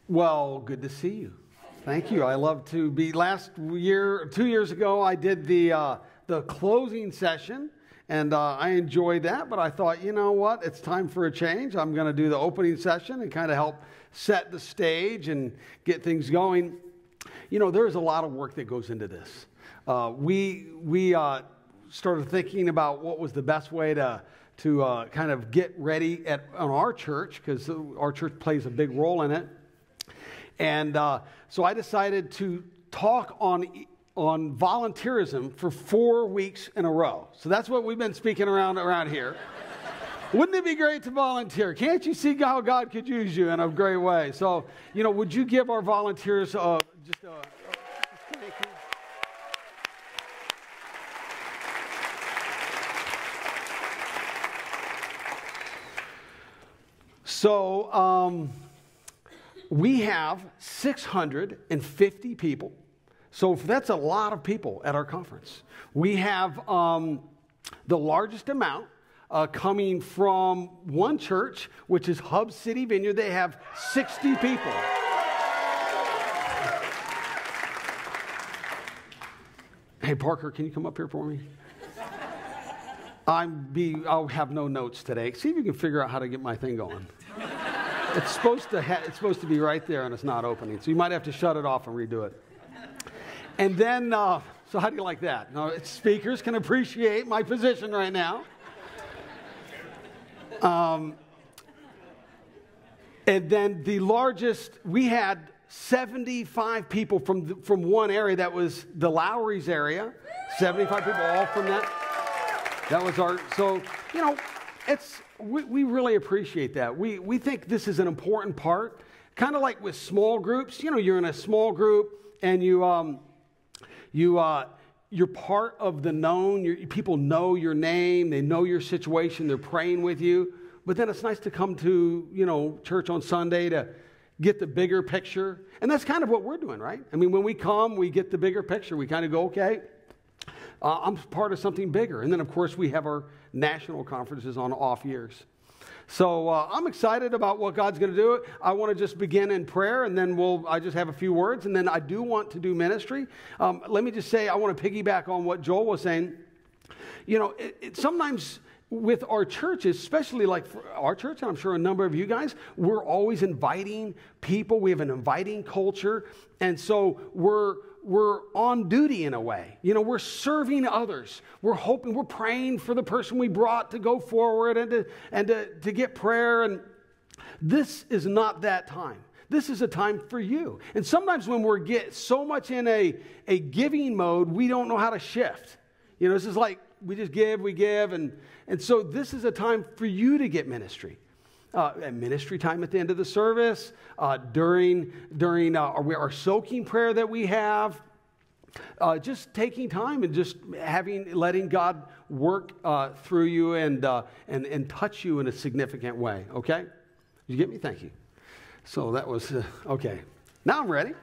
Well, good to see you. Thank you. I love to be. Last year, 2 years ago, I did the closing session, and I enjoyed that. But I thought, you know what? It's time for a change. I'm going to do the opening session and kind of help set the stage and get things going. You know, there's a lot of work that goes into this. We started thinking about what was the best way to kind of get ready on our church, because our church plays a big role in it. And so I decided to talk on volunteerism for 4 weeks in a row. So that's what we've been speaking around here. Wouldn't it be great to volunteer? Can't you see how God could use you in a great way? So, you know, would you give our volunteers just a thank you? So, we have 650 people. So that's a lot of people at our conference. We have the largest amount coming from one church, which is Hub City Vineyard. They have 60 people. Hey, Parker, can you come up here for me? I'll have no notes today. See if you can figure out how to get my thing going. It's supposed to be right there, and it's not opening. So you might have to shut it off and redo it. And then, so how do you like that? Now, speakers can appreciate my position right now. And then the largest, we had 75 people from one area. That was the Lowry's area. 75 people, all from that. That was our, so, you know, we really appreciate that. We think this is an important part. Kind of like with small groups. You know, you're in a small group and you're part of the known. People know your name. They know your situation. They're praying with you. But then it's nice to come to, you know, church on Sunday to get the bigger picture. And that's kind of what we're doing, right? I mean, when we come, we get the bigger picture. We kind of go, okay, I'm part of something bigger. And then, of course, we have our national conferences on off years. So I'm excited about what God's going to do. I want to just begin in prayer, and then I just have a few words, and then I do want to do ministry. Let me just say, I want to piggyback on what Joel was saying. You know, sometimes with our churches, especially like for our church, and I'm sure a number of you guys, we're always inviting people. We have an inviting culture, and so we're on duty in a way. You know, we're serving others. We're hoping, we're praying for the person we brought to go forward and to get prayer. And this is not that time. This is a time for you. And sometimes when we get so much in a giving mode, we don't know how to shift. You know, this is like we just give, we give. And so this is a time for you to get ministry. At ministry time at the end of the service, during our soaking prayer that we have, just taking time and just letting God work through you and touch you in a significant way. Okay, did you get me? Thank you. So that was okay. Now I'm ready.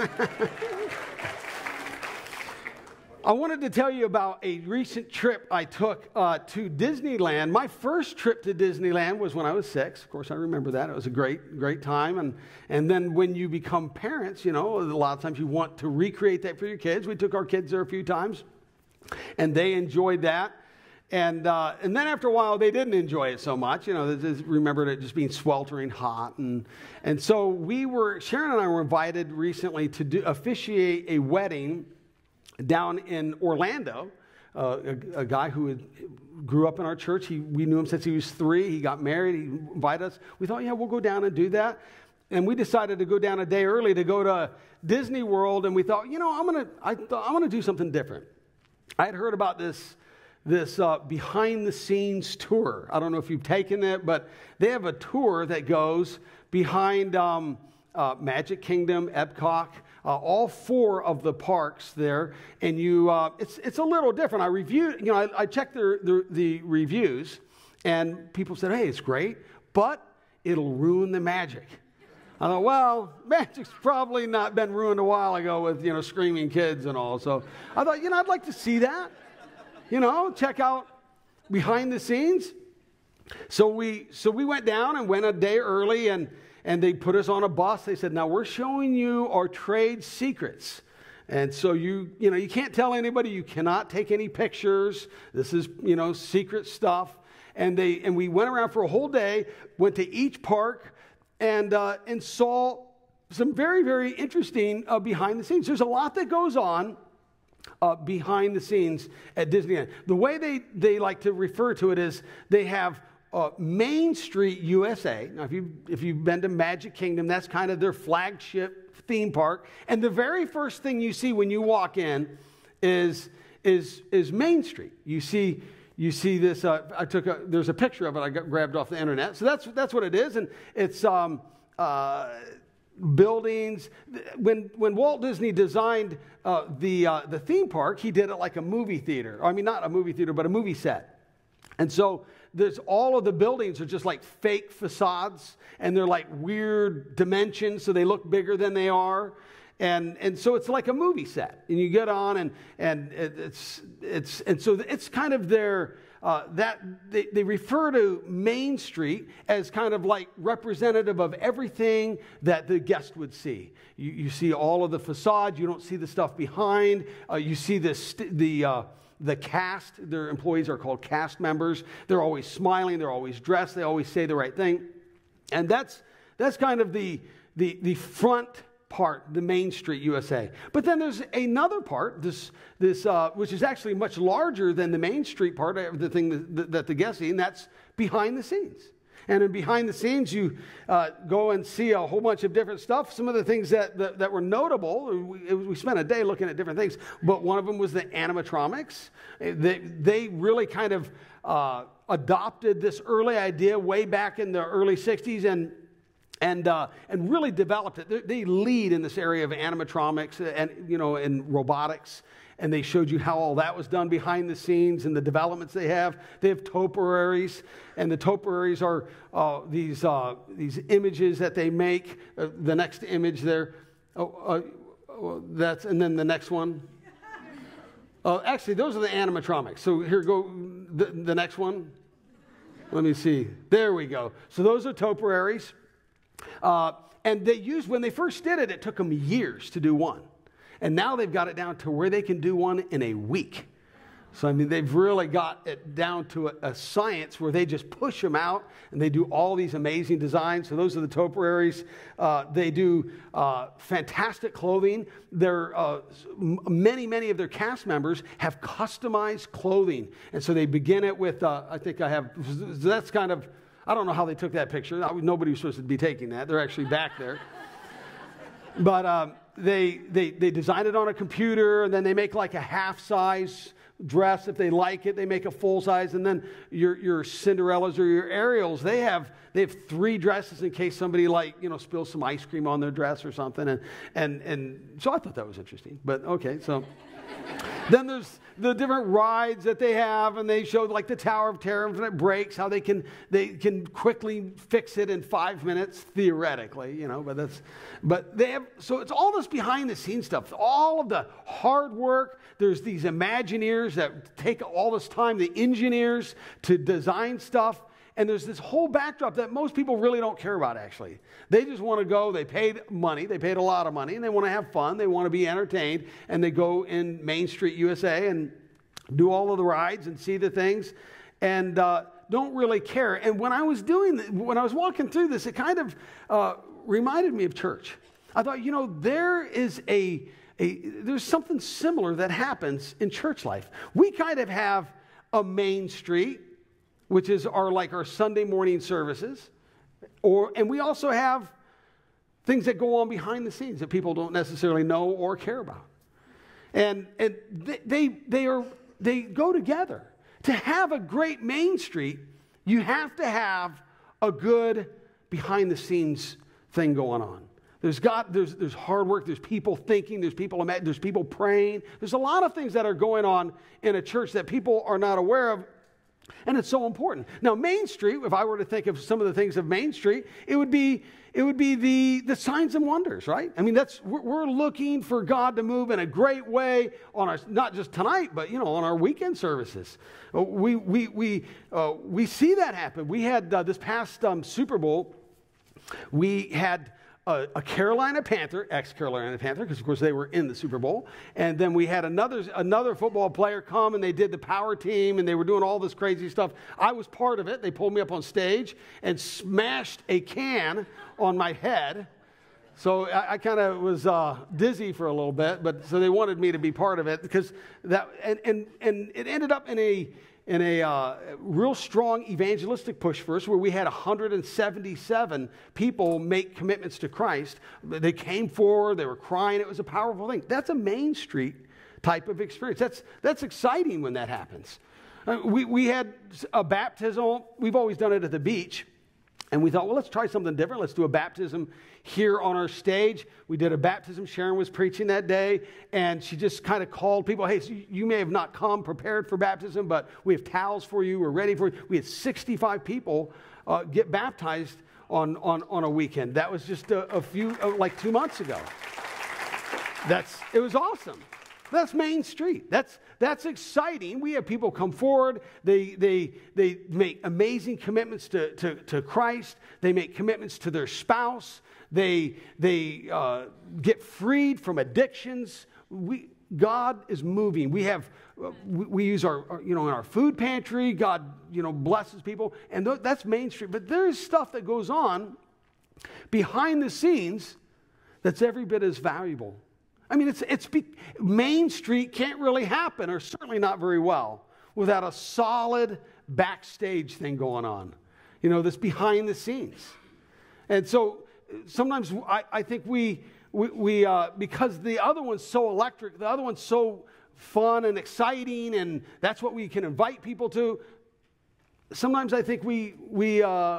I wanted to tell you about a recent trip I took to Disneyland. My first trip to Disneyland was when I was 6. Of course, I remember that. It was a great time. And then when you become parents, you know, a lot of times you want to recreate that for your kids. We took our kids there a few times, and they enjoyed that. And then after a while, they didn't enjoy it so much. You know, they just remembered it just being sweltering hot. And so Sharon and I were invited recently to officiate a wedding down in Orlando. A guy who grew up in our church. We knew him since he was 3. He got married. He invited us. We thought, yeah, we'll go down and do that. And we decided to go down a day early to go to Disney World. And we thought, you know, I'm gonna do something different. I had heard about this behind the scenes tour. I don't know if you've taken it, but they have a tour that goes behind Magic Kingdom, Epcot. All 4 of the parks there, and it's a little different. I checked the reviews, and people said, hey, it's great, but it'll ruin the magic. I thought, well, magic's probably not been ruined a while ago with, you know, screaming kids and all. So I thought, you know, I'd like to see that. You know, check out behind the scenes. So we went down and went a day early, and they put us on a bus. They said, now we're showing you our trade secrets. And so you can't tell anybody, you cannot take any pictures. This is, secret stuff. And we went around for a whole day, went to each park, and saw some very, very interesting behind the scenes. There's a lot that goes on behind the scenes at Disneyland. The way they like to refer to it is they have Main Street USA. Now, if you've been to Magic Kingdom, that's kind of their flagship theme park. And the very first thing you see when you walk in is Main Street. You see this. There's a picture of it I grabbed off the internet. So that's what it is, and it's buildings. When Walt Disney designed the theme park, he did it like a movie theater. I mean, not a movie theater, but a movie set. And so there's all of the buildings are just like fake facades, and they're like weird dimensions, so they look bigger than they are. And so it's like a movie set, and you get on, and so it's kind of their that they refer to Main Street as kind of like representative of everything that the guest would see. You see all of the facades, you don't see the stuff behind. You see the cast. Their employees are called cast members. They're always smiling. They're always dressed. They always say the right thing, and that's kind of the front part, the Main Street USA. But then there's another part, this which is actually much larger than the Main Street part, the thing that the guests see, and that's behind the scenes. And in behind the scenes, you go and see a whole bunch of different stuff. Some of the things that were notable, we spent a day looking at different things, but one of them was the animatronics. They really kind of adopted this early idea way back in the early 60s and really developed it. They lead in this area of animatronics and robotics. And they showed you how all that was done behind the scenes and the developments they have. They have topiaries, and the topiaries are these images that they make. The next image there, and then the next one. Actually, those are the animatronics. So here go the next one. Let me see. There we go. So those are topiaries. And when they first did it, it took them years to do one. And now they've got it down to where they can do one in a week. So, I mean, they've really got it down to a science where they just push them out and they do all these amazing designs. So those are the topiaries. They do fantastic clothing. Many of their cast members have customized clothing. And so they begin it with, that's kind of, I don't know how they took that picture. Nobody was supposed to be taking that. They're actually back there. But they design it on a computer, and then they make like a half-size dress if they like it. They make a full size, and then your Cinderellas or your Ariels, they have 3 dresses in case somebody spills some ice cream on their dress or something. And so I thought that was interesting. But okay, so then there's the different rides that they have, and they show like the Tower of Terror when it breaks, how they can quickly fix it in 5 minutes theoretically, but they have, so it's all this behind the scenes stuff, all of the hard work. There's these Imagineers that take all this time, the engineers to design stuff. And there's this whole backdrop that most people really don't care about, actually. They just want to go. They paid money. They paid a lot of money, and they want to have fun. They want to be entertained. And they go in Main Street USA and do all of the rides and see the things and don't really care. And when I was walking through this, it kind of reminded me of church. I thought, there is there's something similar that happens in church life. We kind of have a Main Street, which is our Sunday morning services, and we also have things that go on behind the scenes that people don't necessarily know or care about, and they go together. To have a great Main Street, you have to have a good behind the scenes thing going on. There's hard work. There's people thinking. There's people praying. There's a lot of things that are going on in a church that people are not aware of. And it's so important. Now, Main Street, if I were to think of some of the things of Main Street, it would be the signs and wonders, right? I mean, we're looking for God to move in a great way on our, not just tonight, but on our weekend services. We see that happen. We had this past Super Bowl. We had a Carolina Panther, ex-Carolina Panther, because of course they were in the Super Bowl. And then we had another football player come, and they did the power team, and they were doing all this crazy stuff. I was part of it. They pulled me up on stage and smashed a can on my head. So I kind of was dizzy for a little bit, but so they wanted me to be part of it because that, and it ended up in a real strong evangelistic push for us where we had 177 people make commitments to Christ. They came forward, they were crying. It was a powerful thing. That's a Main Street type of experience. That's exciting when that happens. We had a baptism. We've always done it at the beach. And we thought, well, let's try something different. Let's do a baptism here on our stage. We did a baptism. Sharon was preaching that day, and she just kind of called people, hey, so you may have not come prepared for baptism, but we have towels for you. We're ready for you. We had 65 people get baptized on a weekend. That was just a few, like 2 months ago. It was awesome. That's Main Street. That's exciting. We have people come forward. They make amazing commitments to Christ. They make commitments to their spouse. They get freed from addictions. God is moving. We use our in our food pantry. God blesses people, and that's Main Street. But there is stuff that goes on behind the scenes that's every bit as valuable. I mean, Main Street can't really happen, or certainly not very well, without a solid backstage thing going on, this behind the scenes. And so sometimes I think we because the other one's so electric, the other one's so fun and exciting, and that's what we can invite people to. Sometimes I think we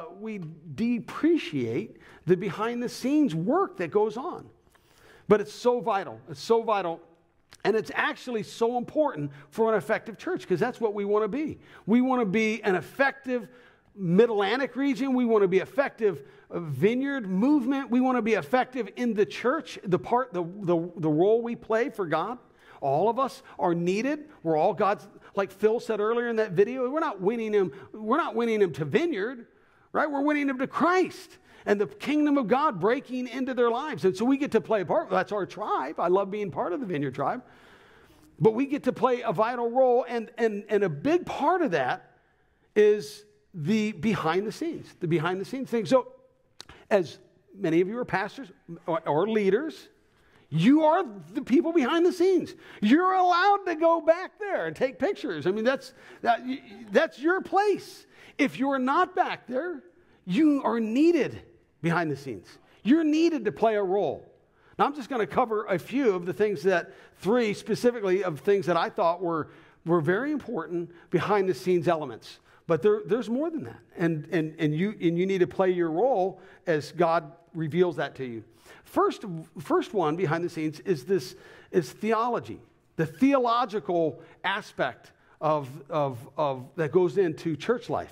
depreciate the behind the scenes work that goes on. But it's so vital. It's so vital. And it's actually so important for an effective church because that's what we want to be. We want to be an effective Mid-Atlantic region. We want to be effective vineyard movement. We want to be effective in the church, the role we play for God. All of us are needed. We're all God's, like Phil said earlier in that video, we're not winning him to vineyard, right? We're winning him to Christ and the kingdom of God breaking into their lives. And so we get to play a part. That's our tribe. I love being part of the Vineyard tribe. But we get to play a vital role, and a big part of that is the behind the scenes thing. So as many of you are pastors or leaders, you are the people behind the scenes. You're allowed to go back there and take pictures. I mean, that's your place. If you're not back there, you are needed behind the scenes. You're needed to play a role. Now, I'm just going to cover a few of the things three specifically of things that I thought were very important behind the scenes elements. But there's more than that. And you need to play your role as God reveals that to you. First one behind the scenes is theology. The theological aspect of that goes into church life.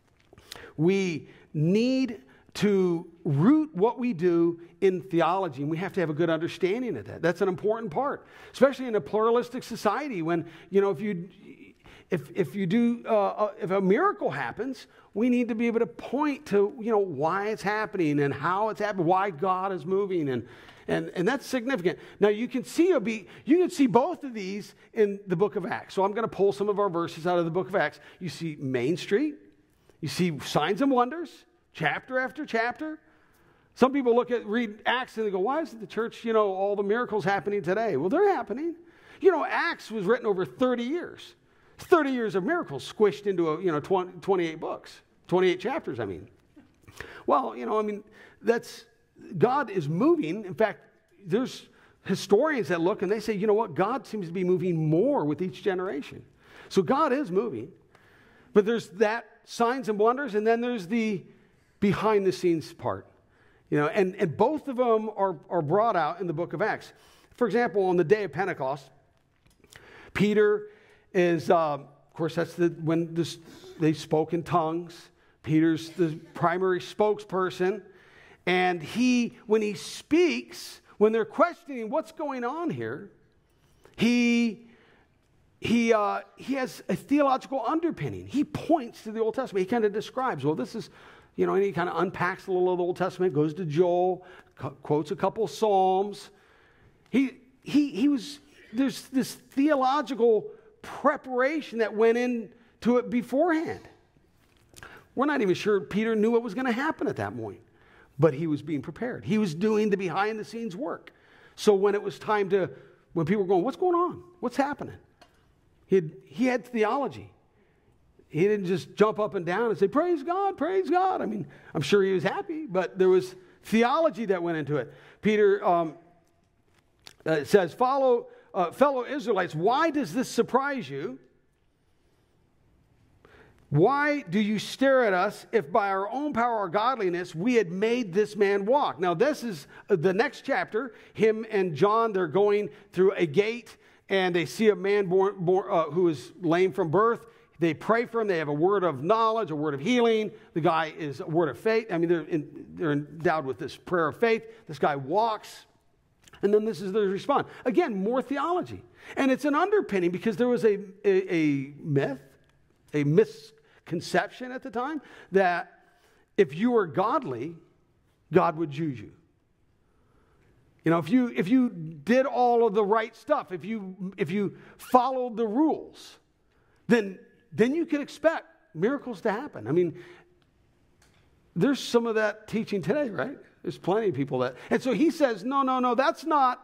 We need to root what we do in theology, and we have to have a good understanding of that. That's an important part, especially in a pluralistic society. When if a miracle happens, we need to be able to point to why it's happening and how it's happening, why God is moving, and that's significant. Now you can see both of these in the book of Acts. So I'm going to pull some of our verses out of the book of Acts. You see Main Street, you see signs and wonders. Chapter after chapter. Some people read Acts and they go, why isn't the church, all the miracles happening today? Well, they're happening. Acts was written over 30 years. 30 years of miracles squished into 28 books. 28 chapters, I mean. Well, that's, God is moving. In fact, there's historians that look and they say, you know what? God seems to be moving more with each generation. So God is moving. But there's that signs and wonders, and then there's the behind the scenes part, and both of them are brought out in the book of Acts. For example, on the day of Pentecost, Peter is course, that's they spoke in tongues. Peter's the primary spokesperson. And when he speaks, when they're questioning what's going on here, he has a theological underpinning. He points to the Old Testament. He kind of describes, well, this is, and he kind of unpacks a little of the Old Testament, goes to Joel, quotes a couple of Psalms. There's this theological preparation that went into it beforehand. We're not even sure Peter knew what was going to happen at that point, but he was being prepared. He was doing the behind-the-scenes work. So when it was time when people were going, what's going on? What's happening? He had theology. He didn't just jump up and down and say, praise God, praise God. I mean, I'm sure he was happy, but there was theology that went into it. Peter says, fellow Israelites, why does this surprise you? Why do you stare at us if by our own power or godliness we had made this man walk? Now, this is the next chapter. Him and John, they're going through a gate, and they see a man born who is lame from birth. They pray for him. They have a word of knowledge, a word of healing. The guy is a word of faith. I mean, they're endowed with this prayer of faith. This guy walks. And then this is the response. Again, more theology. And it's an underpinning because there was a myth, a misconception at the time that if you were godly, God would use you. If you did all of the right stuff, if you followed the rules, then you could expect miracles to happen. I mean, there's some of that teaching today, right? There's plenty of people that. And so he says, no, that's not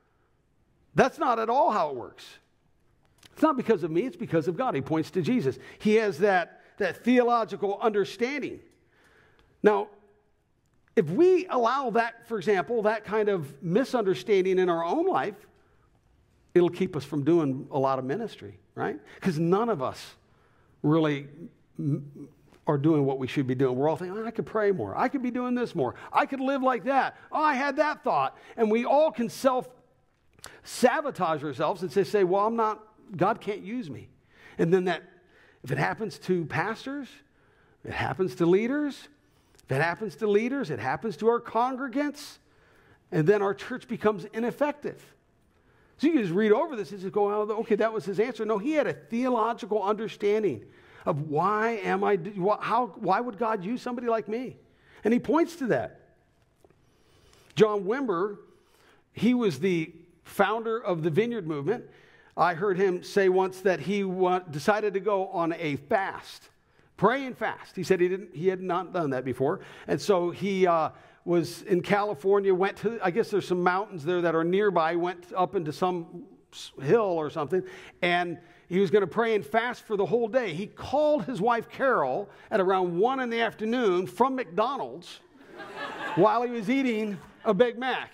at all how it works. It's not because of me, it's because of God. He points to Jesus. He has that theological understanding. Now, if we allow that, for example, that kind of misunderstanding in our own life, it'll keep us from doing a lot of ministry, right? Because none of us really are doing what we should be doing. We're all thinking, I could pray more. I could be doing this more. I could live like that. Oh, I had that thought. And we all can self-sabotage ourselves and say, well, God can't use me. And then if it happens to pastors, it happens to leaders. If it happens to leaders, it happens to our congregants. And then our church becomes ineffective. So you can just read over this and just go, oh, okay, that was his answer. No, he had a theological understanding of why would God use somebody like me? And he points to that. John Wimber, he was the founder of the Vineyard Movement. I heard him say once that he decided to go on a fast, pray and fast. He said he had not done that before. And so he was in California, went to, I guess there's some mountains there that are nearby, went up into some hill or something, and he was going to pray and fast for the whole day. He called his wife Carol at around 1 p.m. from McDonald's while he was eating a Big Mac.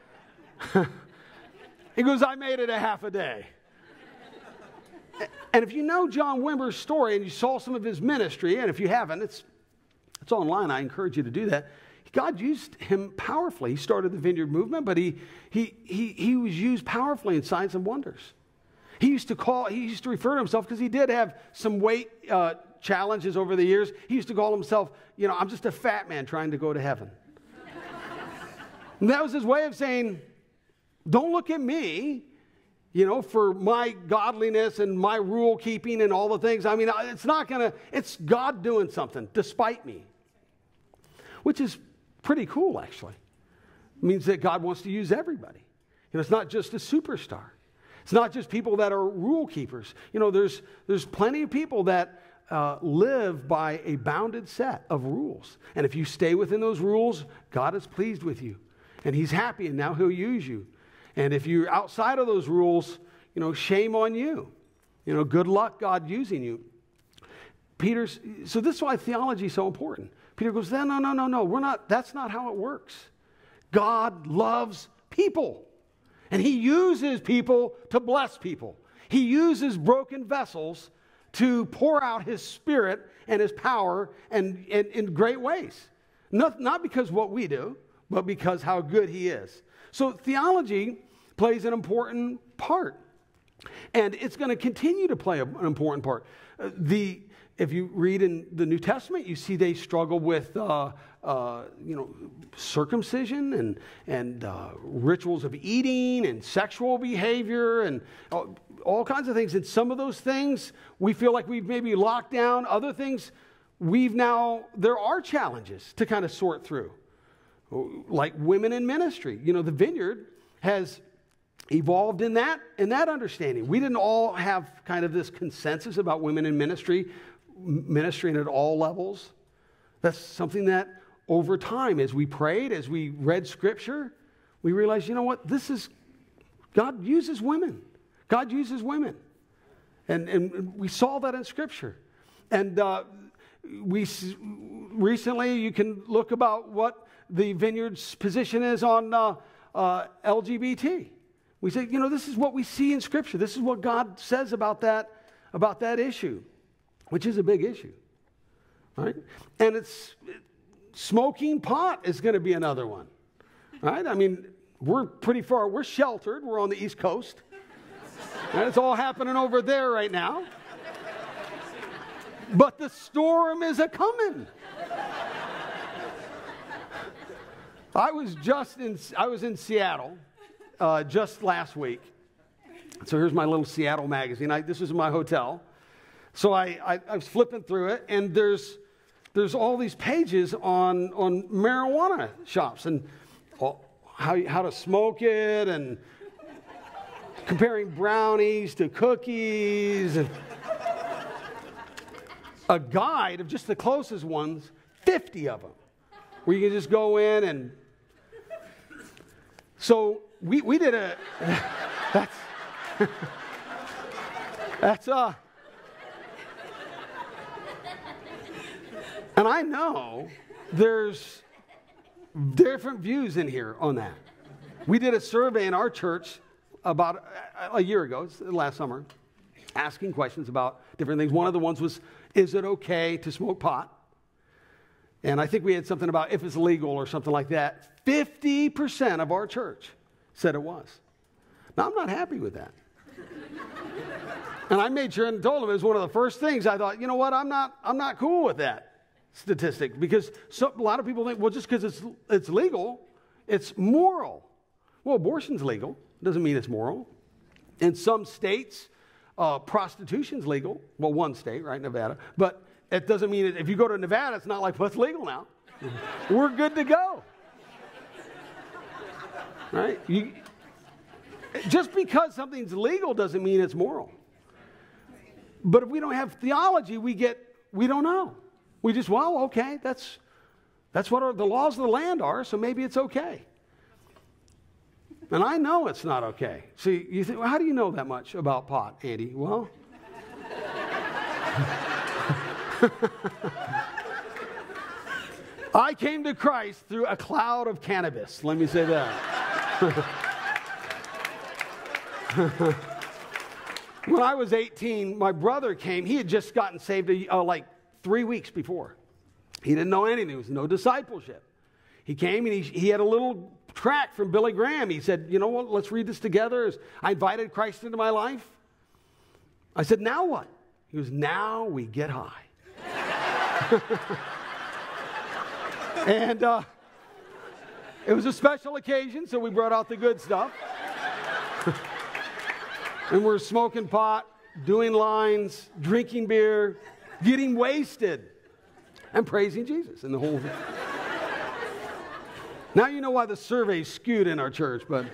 He goes, I made it a half a day. And if you know John Wimber's story and you saw some of his ministry, and if you haven't, it's online. I encourage you to do that. God used him powerfully. He started the Vineyard Movement, but he was used powerfully in signs and wonders. He used to refer to himself, because he did have some weight challenges over the years. He used to call himself, I'm just a fat man trying to go to heaven. And that was his way of saying, don't look at me, for my godliness and my rule keeping and all the things. I mean, it's God doing something despite me, which is pretty cool, actually. It means that God wants to use everybody. It's not just a superstar. It's not just people that are rule keepers. There's plenty of people that live by a bounded set of rules. And if you stay within those rules, God is pleased with you. And he's happy, and now he'll use you. And if you're outside of those rules, shame on you. Good luck God using you. So this is why theology is so important. Peter goes, no, that's not how it works. God loves people. And he uses people to bless people. He uses broken vessels to pour out his spirit and his power and in great ways. Not because what we do, but because how good he is. So theology plays an important part. And it's going to continue to play an important part. If you read in the New Testament, you see they struggle with circumcision and rituals of eating and sexual behavior and all kinds of things. And some of those things we feel like we've maybe locked down. Other things there are challenges to kind of sort through, like women in ministry. The Vineyard has evolved in that understanding. We didn't all have kind of this consensus about women in ministry, ministering at all levels. That's something that over time, as we prayed, as we read Scripture, we realized, God uses women. God uses women. And we saw that in Scripture. And recently, you can look about what the Vineyard's position is on LGBT. We say, this is what we see in Scripture. This is what God says about that issue, which is a big issue, right? And smoking pot is going to be another one, right? I mean, we're pretty far. We're sheltered. We're on the East Coast. And it's all happening over there right now. But the storm is a-coming. I was in Seattle just last week. So here's my little Seattle magazine. This was in my hotel. So I was flipping through it, and there's all these pages on marijuana shops and how to smoke it, and comparing brownies to cookies, and a guide of just the closest ones, 50 of them, where you can just go in and. So we did and I know there's different views in here on that. We did a survey in our church about a year ago, last summer, asking questions about different things. One of the ones was, is it okay to smoke pot? And I think we had something about if it's legal or something like that. 50% of our church said it was. Now, I'm not happy with that. And I made sure and told them it was one of the first things I thought, I'm not cool with that statistic, because a lot of people think, well, just because it's legal, it's moral. Well, abortion's legal. Doesn't mean it's moral. In some states, prostitution's legal. Well, one state, right, Nevada. But it doesn't mean if you go to Nevada, it's not like, well, it's legal now. We're good to go. Right? Just because something's legal doesn't mean it's moral. But if we don't have theology, we don't know. We just, okay, that's what the laws of the land are, so maybe it's okay. And I know it's not okay. See, you think, well, how do you know that much about pot, Andy? Well, I came to Christ through a cloud of cannabis. Let me say that. When I was 18, my brother came. He had just gotten saved like 3 weeks before. He didn't know anything. There was no discipleship. He came and he had a little tract from Billy Graham. He said, you know what, let's read this together. I invited Christ into my life. I said, now what? He goes, now we get high. And it was a special occasion, so we brought out the good stuff. And we're smoking pot, doing lines, drinking beer, getting wasted, and praising Jesus and the whole thing. Now you know why the survey's skewed in our church, but...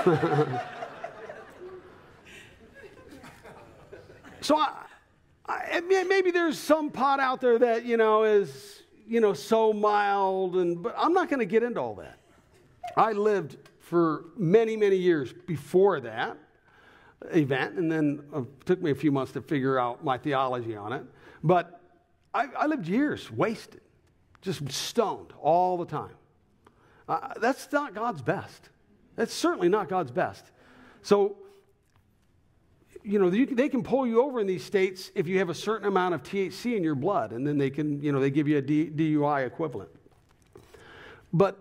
So maybe there's some pot out there that, is, so mild, but I'm not going to get into all that. I lived for many, many years before that event, and then it took me a few months to figure out my theology on it. But I lived years wasted, just stoned all the time. That's not God's best. That's certainly not God's best. So, they can pull you over in these states if you have a certain amount of THC in your blood, and then they can, they give you a DUI equivalent. But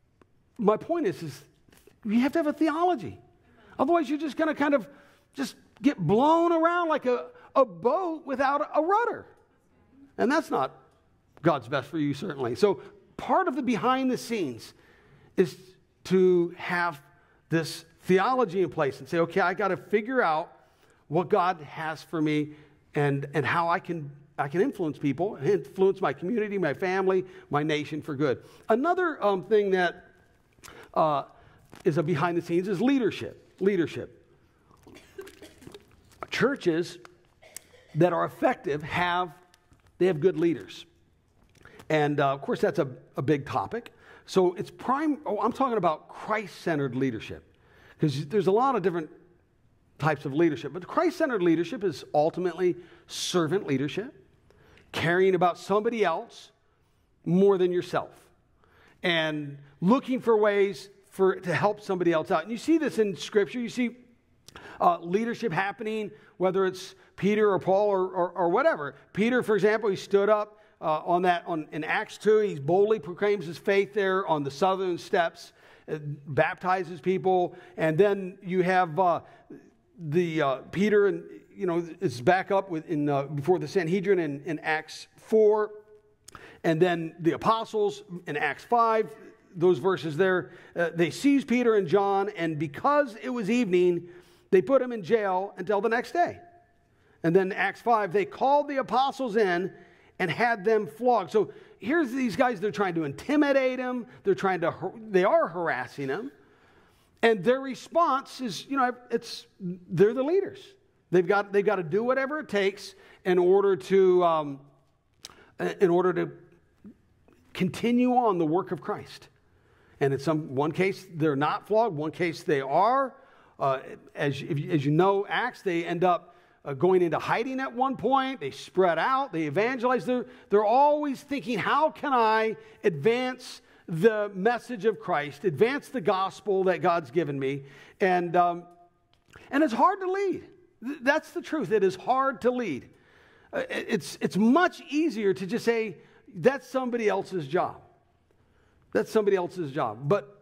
my point is you have to have a theology. Otherwise, you're just going to kind of just get blown around like a boat without a rudder. And that's not God's best for you, certainly. So part of the behind the scenes is to have this theology in place and say, okay, I got to figure out what God has for me and how I can influence people, influence my community, my family, my nation for good. Another thing that is a behind the scenes is leadership. Leadership. Churches that are effective have good leaders. And of course, that's a big topic. So I'm talking about Christ-centered leadership. Because there's a lot of different types of leadership. But Christ-centered leadership is ultimately servant leadership, caring about somebody else more than yourself, and looking for ways to help somebody else out. And you see this in Scripture. You see leadership happening, whether it's Peter or Paul or whatever. Peter, for example, he stood up in Acts 2. He boldly proclaims his faith there on the southern steps, baptizes people, and then you have Peter, and it's back up before the Sanhedrin in Acts 4, and then the apostles in Acts 5. Those verses there, they seized Peter and John, and because it was evening, they put them in jail until the next day. And then Acts 5, they called the apostles in and had them flogged. So here's these guys, they're trying to intimidate him. They are harassing him. And their response is, they're the leaders. They've got to do whatever it takes in order to continue on the work of Christ. And in one case, they're not flogged. One case, they are. As you know, Acts, they end up going into hiding at one point. They spread out. They evangelize. They're always thinking, how can I advance the message of Christ, advance the gospel that God's given me? And it's hard to lead. That's the truth. It is hard to lead. It's much easier to just say, that's somebody else's job. That's somebody else's job.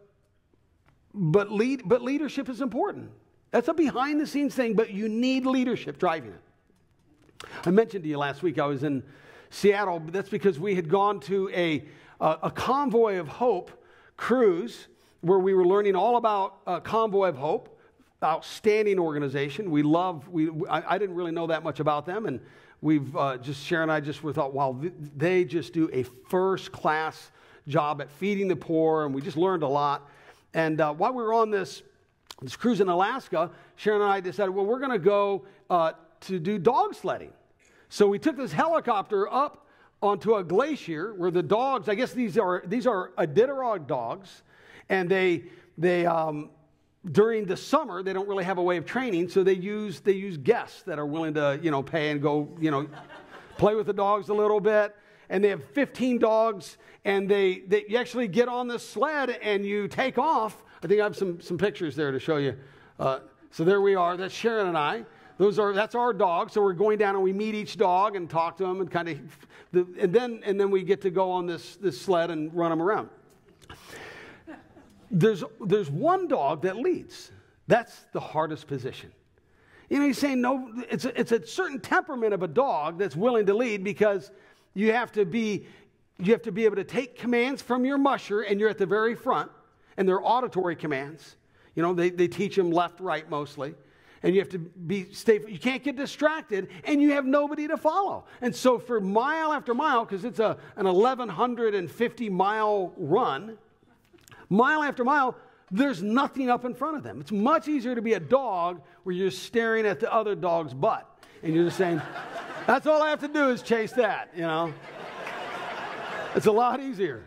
But leadership is important. That's a behind-the-scenes thing, but you need leadership driving it. I mentioned to you last week I was in Seattle. But that's because we had gone to a Convoy of Hope cruise where we were learning all about Convoy of Hope, outstanding organization. I didn't really know that much about them, and Sharon and I thought, wow, they just do a first-class job at feeding the poor, and we just learned a lot. And while we were on this cruise in Alaska, Sharon and I decided, well, we're going to go to do dog sledding. So we took this helicopter up onto a glacier where the dogs, I guess these are Iditarod dogs, and they during the summer they don't really have a way of training, so they use guests that are willing to pay and go play with the dogs a little bit. And they have 15 dogs, and you actually get on this sled and you take off. I think I have some pictures there to show you. So there we are. That's Sharon and I. That's our dog. So we're going down and we meet each dog and talk to them and then we get to go on this sled and run them around. There's one dog that leads. That's the hardest position. He's saying no. It's a certain temperament of a dog that's willing to lead, because you have to be able to take commands from your musher, and you're at the very front, and they're auditory commands. They teach them left, right mostly. And you have to you can't get distracted, and you have nobody to follow. And so for mile after mile, because it's an 1,150 mile run, mile after mile, there's nothing up in front of them. It's much easier to be a dog where you're staring at the other dog's butt, and you're just saying, that's all I have to do is chase that, It's a lot easier.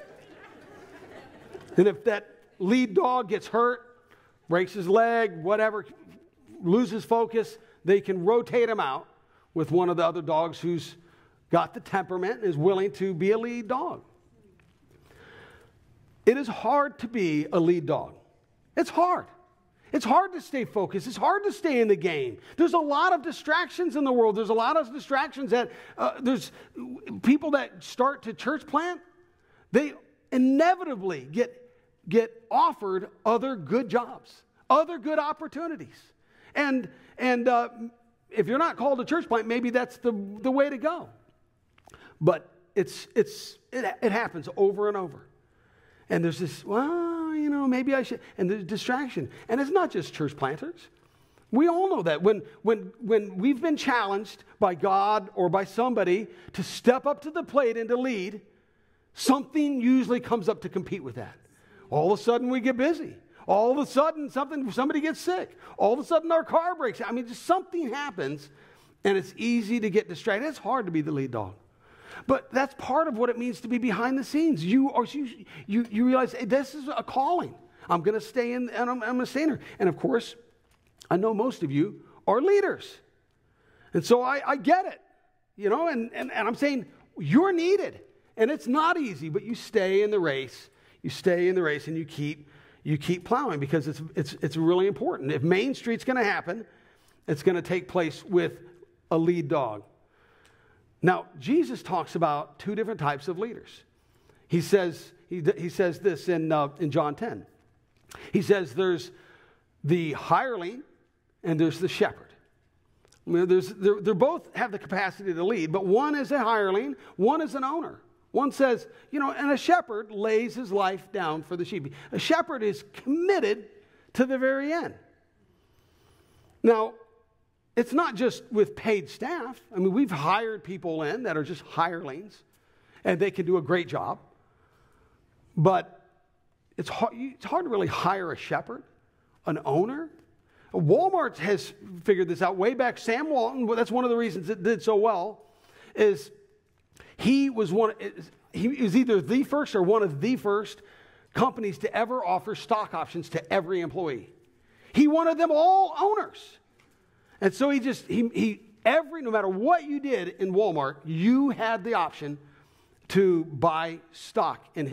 And if that lead dog gets hurt, breaks his leg, whatever, loses focus, they can rotate him out with one of the other dogs who's got the temperament and is willing to be a lead dog. It is hard to be a lead dog. It's hard. It's hard to stay focused. It's hard to stay in the game. There's a lot of distractions in the world. There's a lot of distractions that there's people that start to church plant. They inevitably get offered other good jobs, other good opportunities. And if you're not called a church plant, maybe that's the way to go. But it happens over and over. And there's this, well, maybe I should, and there's distraction. And it's not just church planters. We all know that when we've been challenged by God or by somebody to step up to the plate and to lead, something usually comes up to compete with that. All of a sudden we get busy. All of a sudden somebody gets sick. All of a sudden our car breaks. I mean, just something happens, and it's easy to get distracted. It's hard to be the lead dog. But that's part of what it means to be behind the scenes. You realize, hey, this is a calling. I'm going to stay in, and I'm going to stay in here. And of course, I know most of you are leaders. And so I get it, and I'm saying you're needed. And it's not easy, but you stay in the race. You stay in the race, and you keep plowing, because it's really important. If Main Street's going to happen, it's going to take place with a lead dog. Now, Jesus talks about two different types of leaders. He says this in John 10. He says there's the hireling and there's the shepherd. I mean, they both have the capacity to lead, but one is a hireling, one is an owner. One says, and a shepherd lays his life down for the sheep. A shepherd is committed to the very end. Now, it's not just with paid staff. I mean, we've hired people in that are just hirelings, and they can do a great job. But it's hard to really hire a shepherd, an owner. Walmart has figured this out way back. Sam Walton, that's one of the reasons it did so well, is he was either the first or one of the first companies to ever offer stock options to every employee. He wanted them all owners. And so no matter what you did in Walmart, you had the option to buy stock in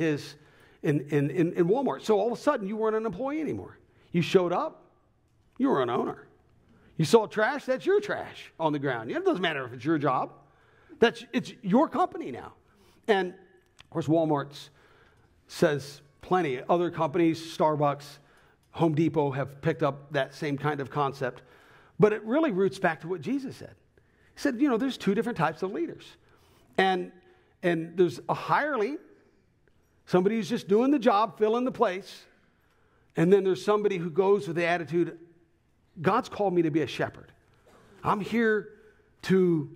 Walmart. So all of a sudden, you weren't an employee anymore. You showed up, you were an owner. You saw trash, that's your trash on the ground. It doesn't matter if it's your job. It's your company now. And of course, Walmart says plenty. Other companies, Starbucks, Home Depot, have picked up that same kind of concept. But it really roots back to what Jesus said. He said, there's two different types of leaders. And there's a hireling, somebody who's just doing the job, filling the place. And then there's somebody who goes with the attitude, God's called me to be a shepherd. I'm here to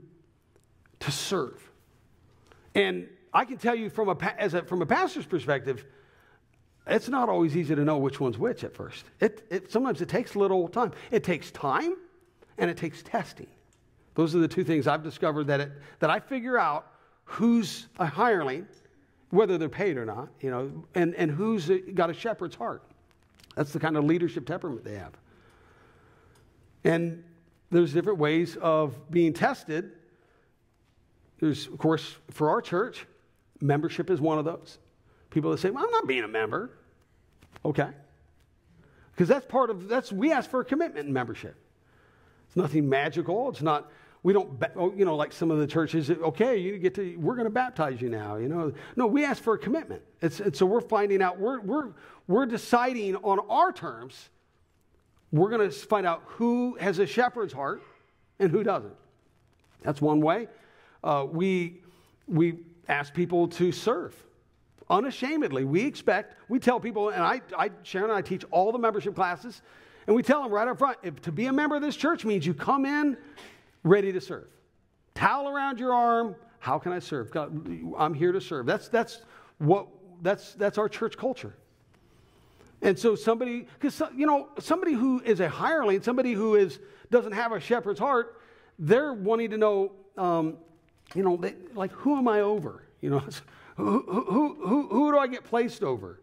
serve. And I can tell you from a pastor's perspective, it's not always easy to know which one's which at first. Sometimes it takes a little time. It takes time, and it takes testing. Those are the two things I've discovered that I figure out who's a hireling, whether they're paid or not, and who's got a shepherd's heart. That's the kind of leadership temperament they have. And there's different ways of being tested. There's, of course, for our church, membership is one of those. People that say, well, I'm not being a member. Okay. Because we ask for a commitment in membership. It's nothing magical. It's not, we don't, like some of the churches, okay, we're going to baptize you now, No, we ask for a commitment. So we're finding out, we're deciding on our terms. We're going to find out who has a shepherd's heart and who doesn't. That's one way. We ask people to serve. Unashamedly, we tell people, and Sharon and I teach all the membership classes, and we tell them right up front, to be a member of this church means you come in ready to serve. Towel around your arm, how can I serve? God, I'm here to serve. That's our church culture. And so somebody who is a hireling, somebody who doesn't have a shepherd's heart, they're wanting to know, who am I over? Who do I get placed over?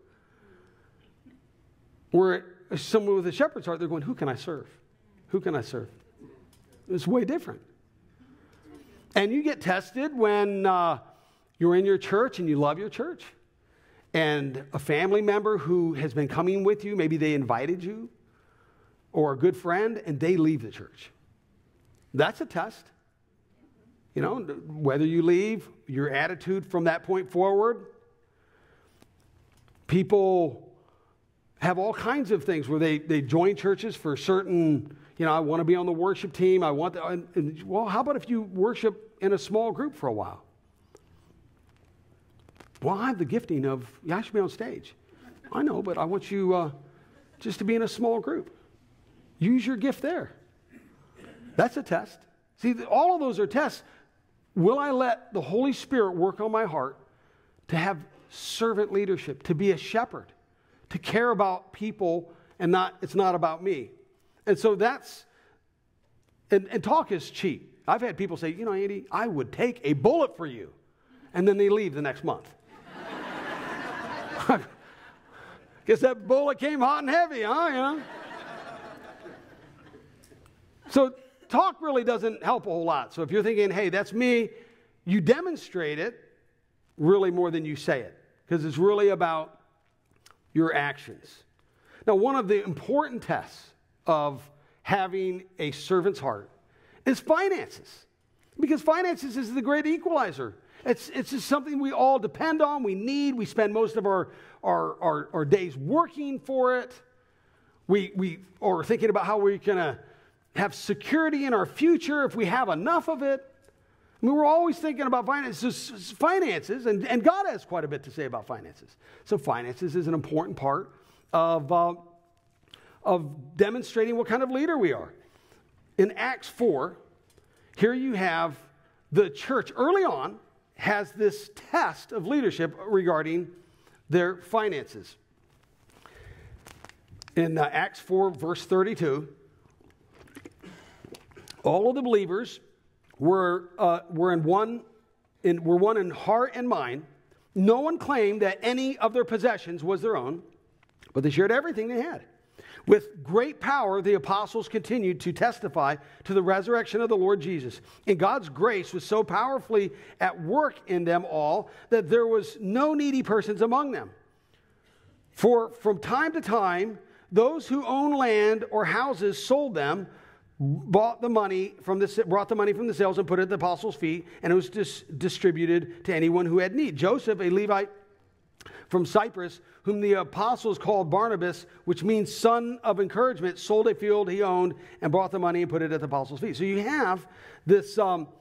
Where someone with a shepherd's heart, they're going, who can I serve? Who can I serve? It's way different. And you get tested when you're in your church and you love your church. And a family member who has been coming with you, maybe they invited you, or a good friend, and they leave the church. That's a test. Whether you leave, your attitude from that point forward. People have all kinds of things where they join churches for certain, I want to be on the worship team. Well, how about if you worship in a small group for a while? Well, I have the gifting of, I should be on stage. I know, but I want you just to be in a small group. Use your gift there. That's a test. See, all of those are tests. Will I let the Holy Spirit work on my heart to have servant leadership, to be a shepherd, to care about people and it's not about me? And so and talk is cheap. I've had people say, Andy, I would take a bullet for you. And then they leave the next month. Guess that bullet came hot and heavy, huh? So talk really doesn't help a whole lot. So if you're thinking, hey, that's me, you demonstrate it really more than you say it, because it's really about your actions. Now, one of the important tests of having a servant's heart is finances, because finances is the great equalizer. It's just something we all depend on, we need, we spend most of our days working for it. We are thinking about how we're going to have security in our future if we have enough of it. I mean, we're always thinking about finances, and God has quite a bit to say about finances. So finances is an important part of demonstrating what kind of leader we are. In Acts 4, here you have the church early on has this test of leadership regarding their finances. In Acts 4, verse 32, all of the believers were one in heart and mind. No one claimed that any of their possessions was their own, but they shared everything they had. With great power, the apostles continued to testify to the resurrection of the Lord Jesus. And God's grace was so powerfully at work in them all that there was no needy persons among them. For from time to time, those who owned land or houses sold them, brought the money from the sales and put it at the apostles' feet, and it was distributed to anyone who had need. Joseph, a Levite from Cyprus, whom the apostles called Barnabas, which means son of encouragement, sold a field he owned and brought the money and put it at the apostles' feet. So you have this,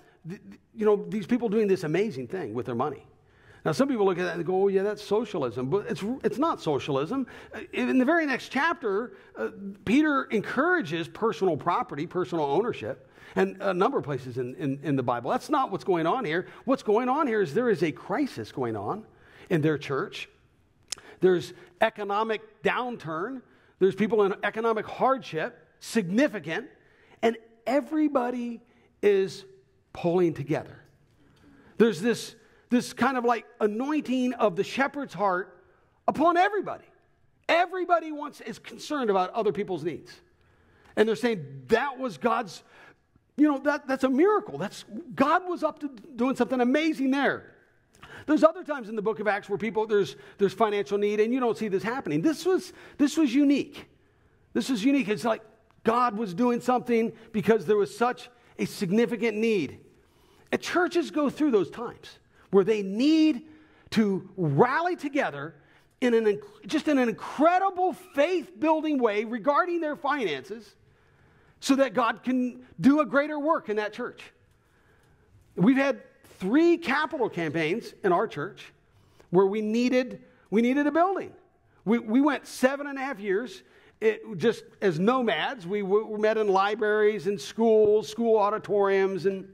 these people doing this amazing thing with their money. Now, some people look at that and go, oh, yeah, that's socialism. But it's not socialism. In the very next chapter, Peter encourages personal property, personal ownership, and a number of places in the Bible. That's not what's going on here. What's going on here is there is a crisis going on in their church. There's economic downturn. There's people in economic hardship, significant, and everybody is pulling together. There's this kind of like anointing of the shepherd's heart upon everybody. Everybody is concerned about other people's needs. And they're saying that was God's, that's a miracle. God was up to doing something amazing there. There's other times in the book of Acts where there's financial need and you don't see this happening. This was unique. This is unique. It's like God was doing something because there was such a significant need. And churches go through those times where they need to rally together in an incredible faith-building way regarding their finances so that God can do a greater work in that church. We've had 3 capital campaigns in our church where we needed a building. We went 7.5 years just as nomads. We met in libraries and schools, school auditoriums, and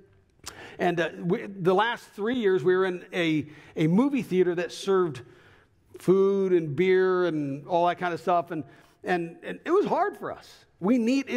the last 3 years we were in a movie theater that served food and beer and all that kind of stuff, and it was hard for us. We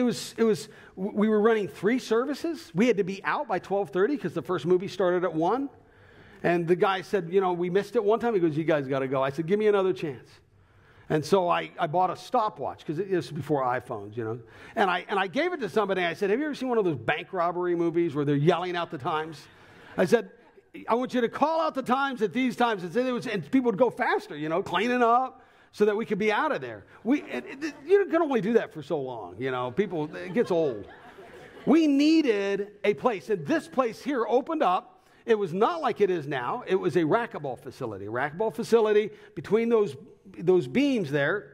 were running 3 services. We had to be out by 12:30 because the first movie started at 1. And the guy said, we missed it one time. He goes, you guys got to go. I said, give me another chance. And so I bought a stopwatch because it was before iPhones, And I gave it to somebody. I said, have you ever seen one of those bank robbery movies where they're yelling out the times? I said, I want you to call out the times at these times. And people would go faster, cleaning up so that we could be out of there. You can only do that for so long, People, it gets old. We needed a place. And this place here opened up. It was not like it is now. It was a racquetball facility. A racquetball facility between those beams there.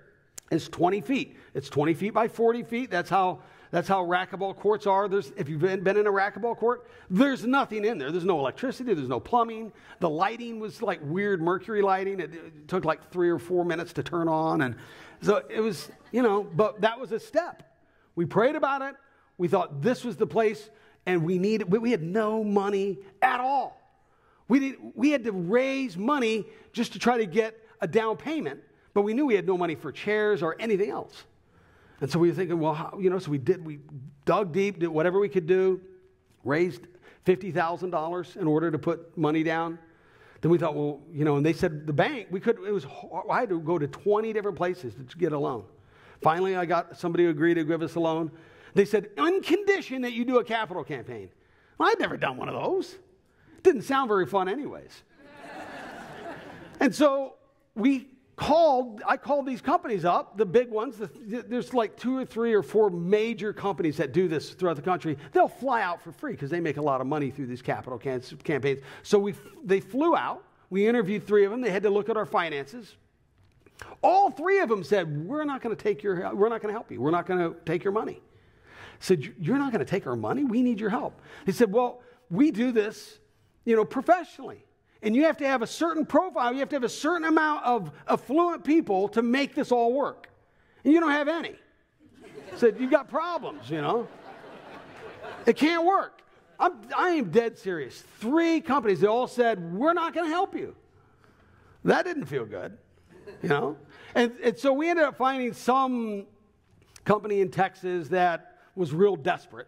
is 20 feet. It's 20 feet by 40 feet. That's how racquetball courts are. If you've been in a racquetball court, there's nothing in there. There's no electricity. There's no plumbing. The lighting was like weird mercury lighting. It took like 3 or 4 minutes to turn on. And so it was, but that was a step. We prayed about it. We thought this was the place, and we had no money at all. We had to raise money just to try to get a down payment, but we knew we had no money for chairs or anything else. And so we were thinking, well, so we dug deep, did whatever we could do, raised $50,000 in order to put money down. Then we thought, well, and they said the bank, I had to go to 20 different places to get a loan. Finally, I got somebody who agreed to give us a loan. They said, on condition that you do a capital campaign. Well, I'd never done one of those. It didn't sound very fun anyways. And so I called these companies up, the big ones. There's like 2 or 3 or 4 major companies that do this throughout the country. They'll fly out for free because they make a lot of money through these capital campaigns. So they flew out. We interviewed 3 of them. They had to look at our finances. All 3 of them said, we're not going to help you. We're not going to take your money. I said, you're not going to take our money? We need your help. They said, well, we do this, professionally. And you have to have a certain profile. You have to have a certain amount of affluent people to make this all work. And you don't have any. Said, you've got problems, It can't work. I am dead serious. 3 companies, they all said, we're not going to help you. That didn't feel good, And so we ended up finding some company in Texas that was real desperate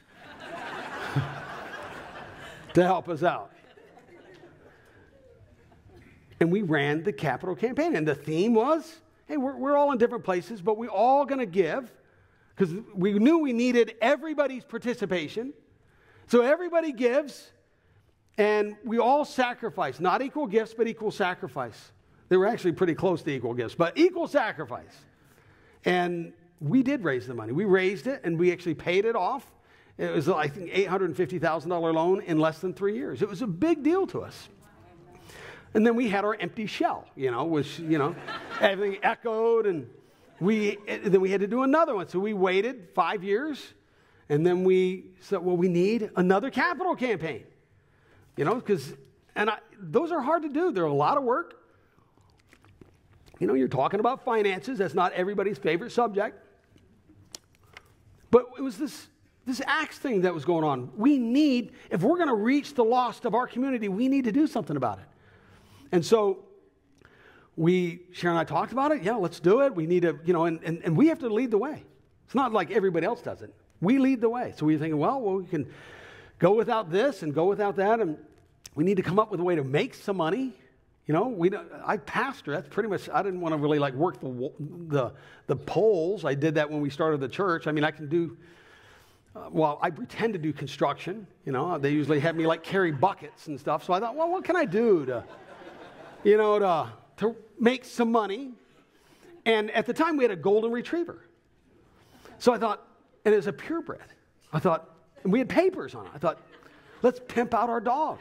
to help us out. And we ran the capital campaign. And the theme was, hey, we're all in different places, but we're all going to give because we knew we needed everybody's participation. So everybody gives, and we all sacrifice. Not equal gifts, but equal sacrifice. They were actually pretty close to equal gifts, but equal sacrifice. And we did raise the money. We raised it, and we actually paid it off. It was, I think, $850,000 loan in less than 3 years. It was a big deal to us. And then we had our empty shell, which, everything echoed, and then we had to do another one. So we waited 5 years, and then we said, well, we need another capital campaign, because those are hard to do. They're a lot of work. You're talking about finances. That's not everybody's favorite subject. But it was this Acts thing that was going on. If we're going to reach the lost of our community, we need to do something about it. And so Sharon and I talked about it. Yeah, let's do it. We need to, and we have to lead the way. It's not like everybody else does it. We lead the way. So we're thinking, well, we can go without this and go without that. And we need to come up with a way to make some money. I pastor. That's pretty much, I didn't want to really work the polls. I did that when we started the church. I mean, I can do, I pretend to do construction. They usually have me carry buckets and stuff. So I thought, well, what can I do to make some money? And at the time, we had a golden retriever. So I thought, and it was a purebred. I thought, and we had papers on it. I thought, let's pimp out our dog,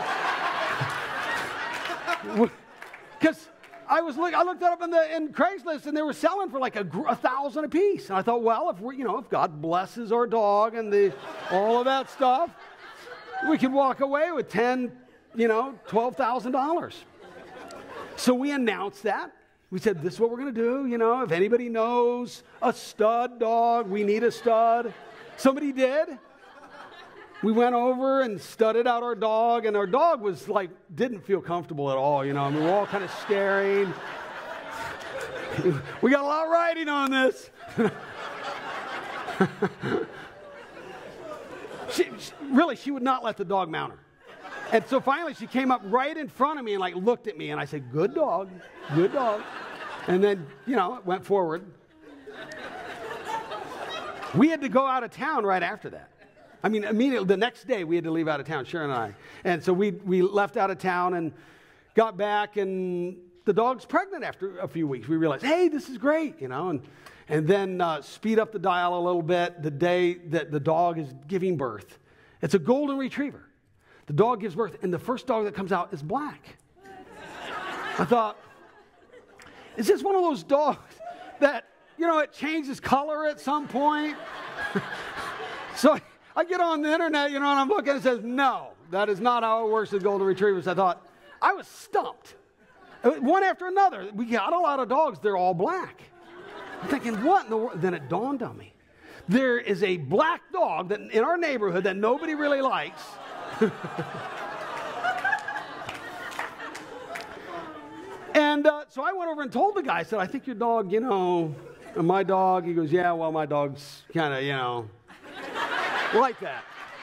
Because I looked that up in Craigslist, and they were selling for $1,000 a piece. And I thought, well, if God blesses our dog and all of that stuff, we could walk away with $12,000. So we announced that. We said, this is what we're going to do. If anybody knows a stud dog, we need a stud. Somebody did. We went over and studded out our dog, and our dog was didn't feel comfortable at all. We were all kind of staring. We got a lot of riding on this. She would not let the dog mount her. And so finally she came up right in front of me and looked at me, and I said, good dog, good dog. And then, it went forward. We had to go out of town right after that. I mean, immediately, the next day we had to leave out of town, Sharon and I. And so we left out of town and got back, and the dog's pregnant after a few weeks. We realized, hey, this is great, and then speed up the dial a little bit the day that the dog is giving birth. It's a golden retriever. The dog gives birth, and the first dog that comes out is black. I thought, is this one of those dogs that it changes color at some point. So I get on the internet, and I'm looking, and it says, no, that is not how it works with golden retrievers. I thought, I was stumped. One after another. We got a lot of dogs, they're all black. I'm thinking, what in the world? Then it dawned on me. There is a black dog that in our neighborhood that nobody really likes. And so I went over and told the guy, I said, I think your dog, and my dog, he goes, yeah, well, my dog's kind of, like that.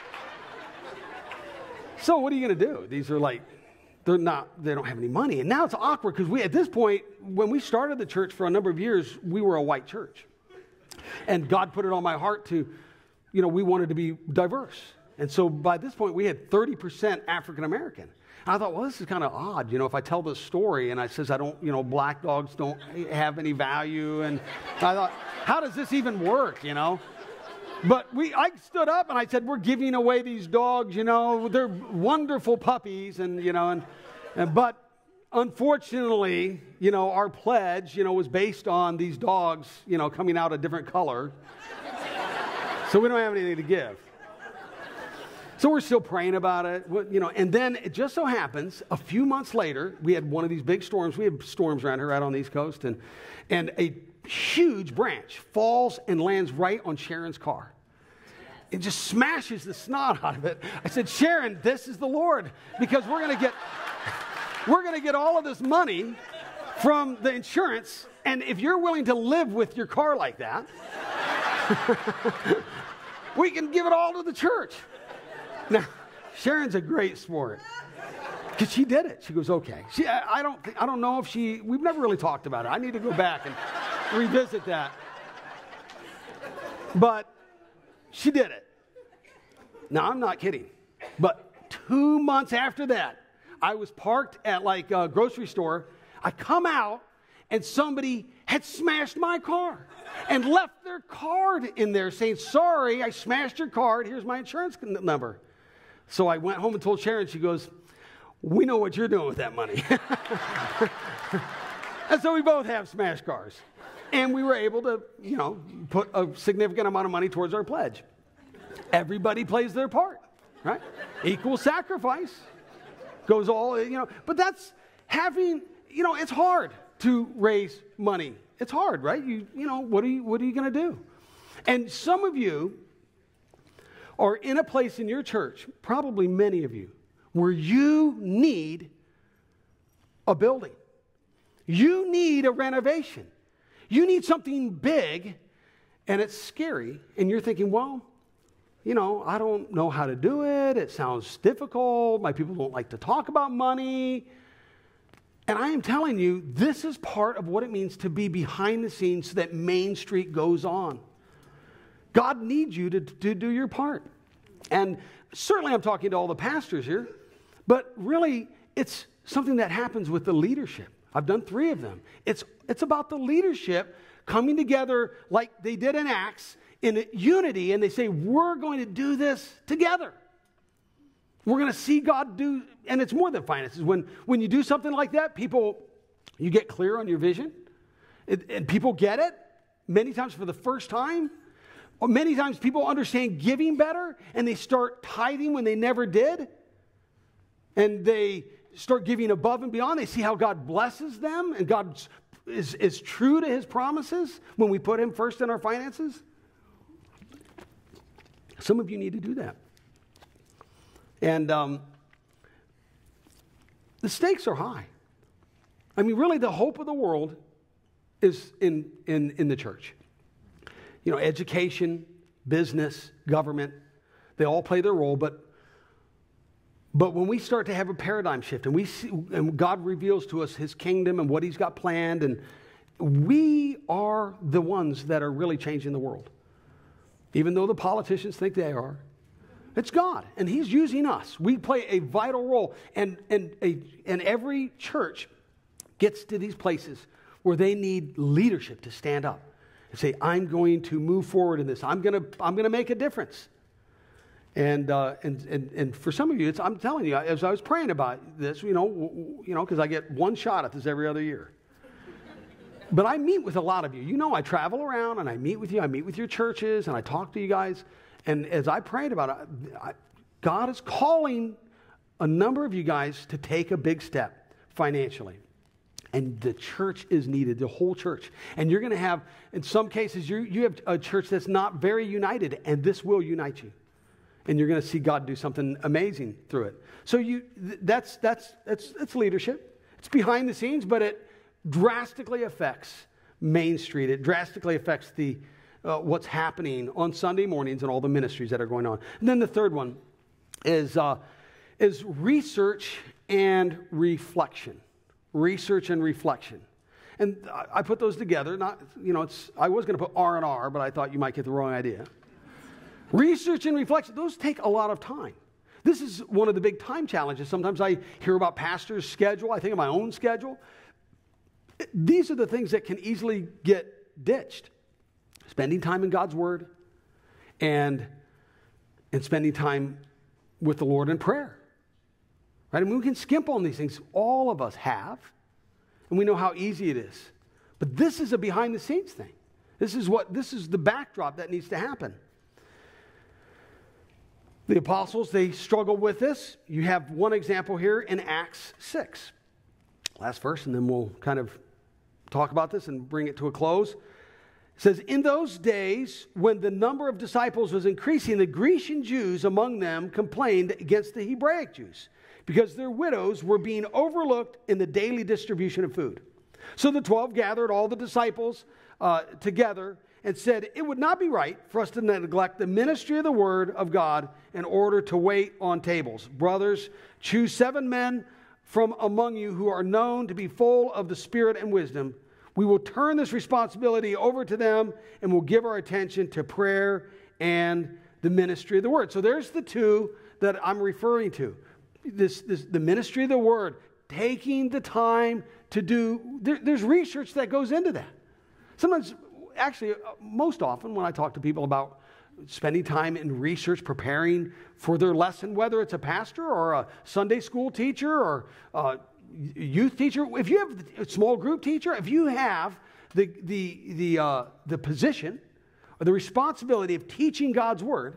So what are you going to do? These are like, they don't have any money. And now it's awkward because at this point, when we started the church for a number of years, we were a white church. And God put it on my heart to, we wanted to be diverse. And so by this point, we had 30% African American. I thought, well, this is kind of odd, if I tell this story and I says I don't, black dogs don't have any value. And I thought, how does this even work, But I stood up and I said, we're giving away these dogs, they're wonderful puppies. But unfortunately, our pledge, was based on these dogs, coming out a different color. So we don't have anything to give. So we're still praying about it, and then it just so happens a few months later, we had one of these big storms. We have storms around here out on the East Coast, and a huge branch falls and lands right on Sharon's car. It just smashes the snot out of it. I said, Sharon, this is the Lord, because we're going to get all of this money from the insurance, and if you're willing to live with your car like that, we can give it all to the church. Now, Sharon's a great sport because she did it. She goes, okay. I don't know if we've never really talked about it. I need to go back and revisit that. But she did it. Now, I'm not kidding. But 2 months after that, I was parked at like a grocery store. I come out and somebody had smashed my car and left their card in there saying, sorry, I smashed your card. Here's my insurance number. So I went home and told Sharon. She goes, we know what you're doing with that money. And so we both have smashed cars. And we were able to, put a significant amount of money towards our pledge. Everybody plays their part, right? Equal sacrifice goes all, But that's having, it's hard to raise money. It's hard, right? What are you going to do? And some of you are in a place in your church, probably many of you, where you need a building. You need a renovation. You need something big, and it's scary. And you're thinking, well, I don't know how to do it. It sounds difficult. My people don't like to talk about money. And I am telling you, this is part of what it means to be behind the scenes so that Main Street goes on. God needs you to do your part. And certainly I'm talking to all the pastors here, but really it's something that happens with the leadership. I've done 3 of them. It's about the leadership coming together like they did in Acts in unity, and they say, we're going to do this together. We're going to see God do, and it's more than finances. When you do something like that, you get clear on your vision, and people get it many times for the first time. Or many times people understand giving better, and they start tithing when they never did, and they start giving above and beyond. They see how God blesses them, and God is true to his promises when we put him first in our finances. Some of you need to do that. And the stakes are high. I mean, really, the hope of the world is in the church. Education, business, government, they all play their role, but when we start to have a paradigm shift and and God reveals to us his kingdom and what he's got planned, and we are the ones that are really changing the world. Even though the politicians think they are, it's God, and he's using us. We play a vital role, and every church gets to these places where they need leadership to stand up and say, I'm going to move forward in this. I'm going to make a difference. And for some of you, I'm telling you, as I was praying about this, because I get one shot at this every other year. But I meet with a lot of you. You know, I travel around and I meet with you. I meet with your churches and I talk to you guys. And as I prayed about it, God is calling a number of you guys to take a big step financially. And the church is needed, the whole church. And you're going to have, in some cases, you have a church that's not very united, and this will unite you. And you're going to see God do something amazing through it. So that's leadership. It's behind the scenes, but it drastically affects Main Street. It drastically affects what's happening on Sunday mornings and all the ministries that are going on. And then the third one is research and reflection. Research and reflection. And I put those together. I was going to put R&R, but I thought you might get the wrong idea. Research and reflection, those take a lot of time. This is one of the big time challenges. Sometimes I hear about pastors' schedule. I think of my own schedule. These are the things that can easily get ditched. Spending time in God's Word and spending time with the Lord in prayer. Right? I mean, we can skimp on these things. All of us have. And we know how easy it is. But this is a behind-the-scenes thing. This is the backdrop that needs to happen. The apostles, they struggle with this. You have one example here in Acts 6. Last verse, and then we'll kind of talk about this and bring it to a close. It says, in those days, when the number of disciples was increasing, the Grecian Jews among them complained against the Hebraic Jews, because their widows were being overlooked in the daily distribution of food. So the 12 gathered all the disciples together and said, it would not be right for us to neglect the ministry of the word of God in order to wait on tables. Brothers, choose 7 men from among you who are known to be full of the Spirit and wisdom. We will turn this responsibility over to them and we'll give our attention to prayer and the ministry of the word. So there's the two that I'm referring to. The ministry of the word, taking the time to do, there's research that goes into that. Sometimes, actually, most often when I talk to people about spending time in research, preparing for their lesson, whether it's a pastor or a Sunday school teacher or a youth teacher, if you have a small group teacher, if you have the position or the responsibility of teaching God's word,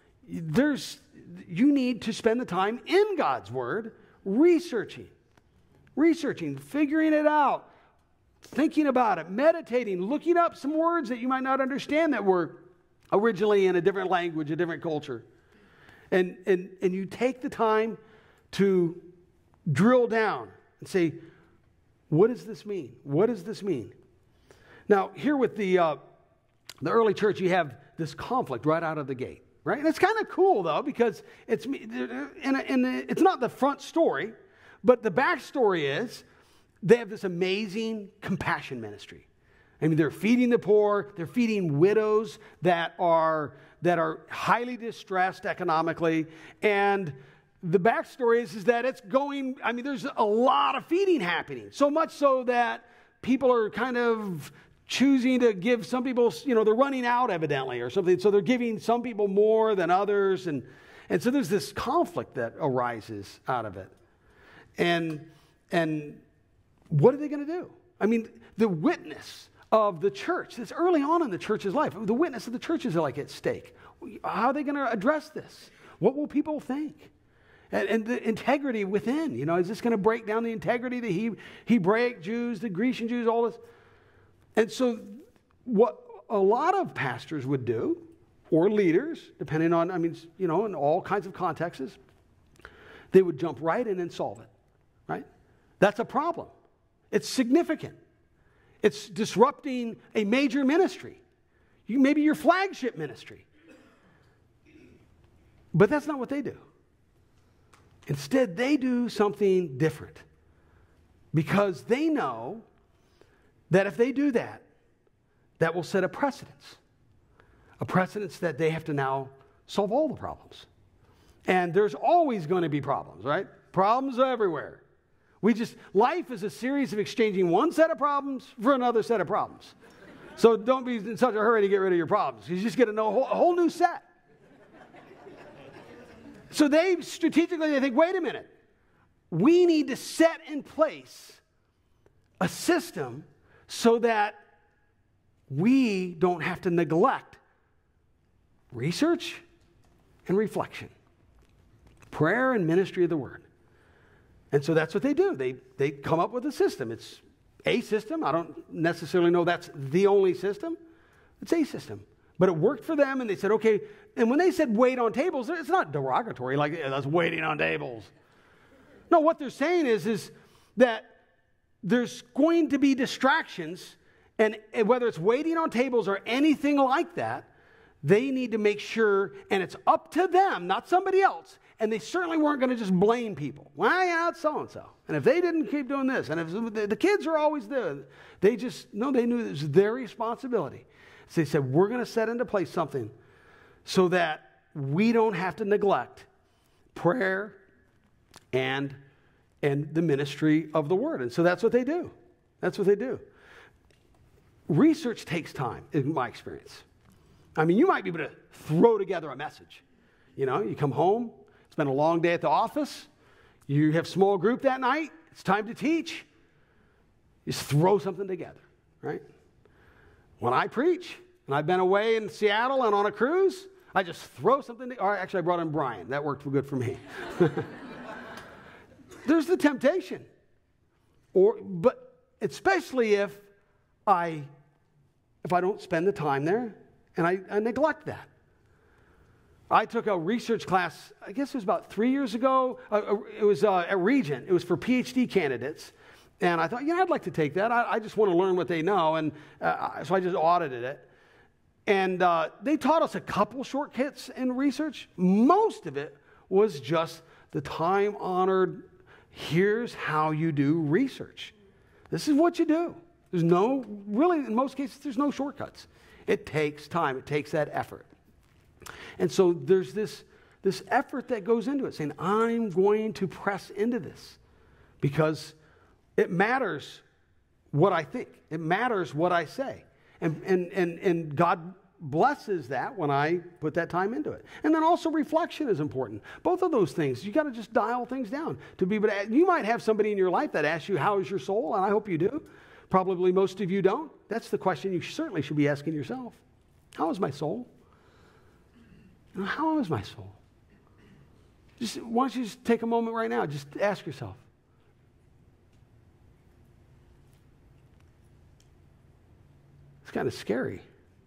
you need to spend the time in God's word researching, figuring it out, thinking about it, meditating, looking up some words that you might not understand that were originally in a different language, a different culture. And you take the time to drill down and say, what does this mean? What does this mean? Now, here with the early church, you have this conflict right out of the gate. Right? And it's kind of cool, though, because it's not the front story, but the backstory is they have this amazing compassion ministry. I mean, they're feeding the poor. They're feeding widows that are highly distressed economically. And the backstory is that it's going, I mean, there's a lot of feeding happening. So much so that people are kind of choosing to give some people, they're running out evidently or something. So they're giving some people more than others. And so there's this conflict that arises out of it. And what are they going to do? I mean, the witness of the church, this early on in the church's life, the witness of the church is like at stake. How are they going to address this? What will people think? And the integrity within, is this going to break down the integrity of the Hebraic Jews, the Grecian Jews, all this? And so what a lot of pastors would do, or leaders, depending on, in all kinds of contexts, they would jump right in and solve it, right? That's a problem. It's significant. It's disrupting a major ministry, maybe your flagship ministry. But that's not what they do. Instead, they do something different because they know that if they do that, that will set a precedence that they have to now solve all the problems. And there's always going to be problems, right? Problems are everywhere. Life is a series of exchanging one set of problems for another set of problems. So don't be in such a hurry to get rid of your problems. You just get to know a whole new set. So they think, wait a minute. We need to set in place a system so that we don't have to neglect research and reflection, prayer and ministry of the word. And so that's what they do. They come up with a system. It's a system. I don't necessarily know that's the only system. It's a system. But it worked for them, and they said, okay. And when they said wait on tables, it's not derogatory, like, yeah, that's waiting on tables. No, what they're saying is that there's going to be distractions, and whether it's waiting on tables or anything like that, they need to make sure, and it's up to them, not somebody else. And they certainly weren't going to just blame people. Well, yeah, it's so-and-so. And if they didn't keep doing this, and if the kids are always there, they knew it was their responsibility. So they said, we're going to set into place something so that we don't have to neglect prayer and the ministry of the word. And so that's what they do. That's what they do. Research takes time, in my experience. I mean, you might be able to throw together a message. You know, you come home, it's been a long day at the office, you have small group that night, it's time to teach. You just throw something together, right? When I preach, and I've been away in Seattle and on a cruise, I just throw something together. Actually, I brought in Brian. That worked good for me. There's the temptation. But especially if I don't spend the time there, and I neglect that. I took a research class, I guess it was about 3 years ago. It was at Regent. It was for PhD candidates. And I thought, I'd like to take that. I just want to learn what they know. And so I just audited it. And they taught us a couple shortcuts in research. Most of it was just the time-honored, here's how you do research. This is what you do. There's really, in most cases, there's no shortcuts. It takes time. It takes that effort. And so there's this effort that goes into it, saying, I'm going to press into this because it matters what I think. It matters what I say. And God blesses that when I put that time into it. And then also reflection is important. Both of those things, you got to just dial things down to be able to. You might have somebody in your life that asks you, how is your soul? And I hope you do. Probably most of you don't. That's the question you certainly should be asking yourself. How is my soul? How is my soul? Why don't you just take a moment right now, just ask yourself. It's kind of scary.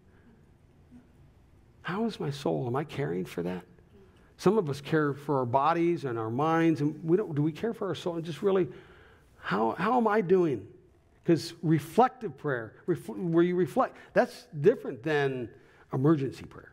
How is my soul? Am I caring for that? Some of us care for our bodies and our minds, and do we care for our soul? And just really, how am I doing? Because reflective prayer, where you reflect, that's different than emergency prayer.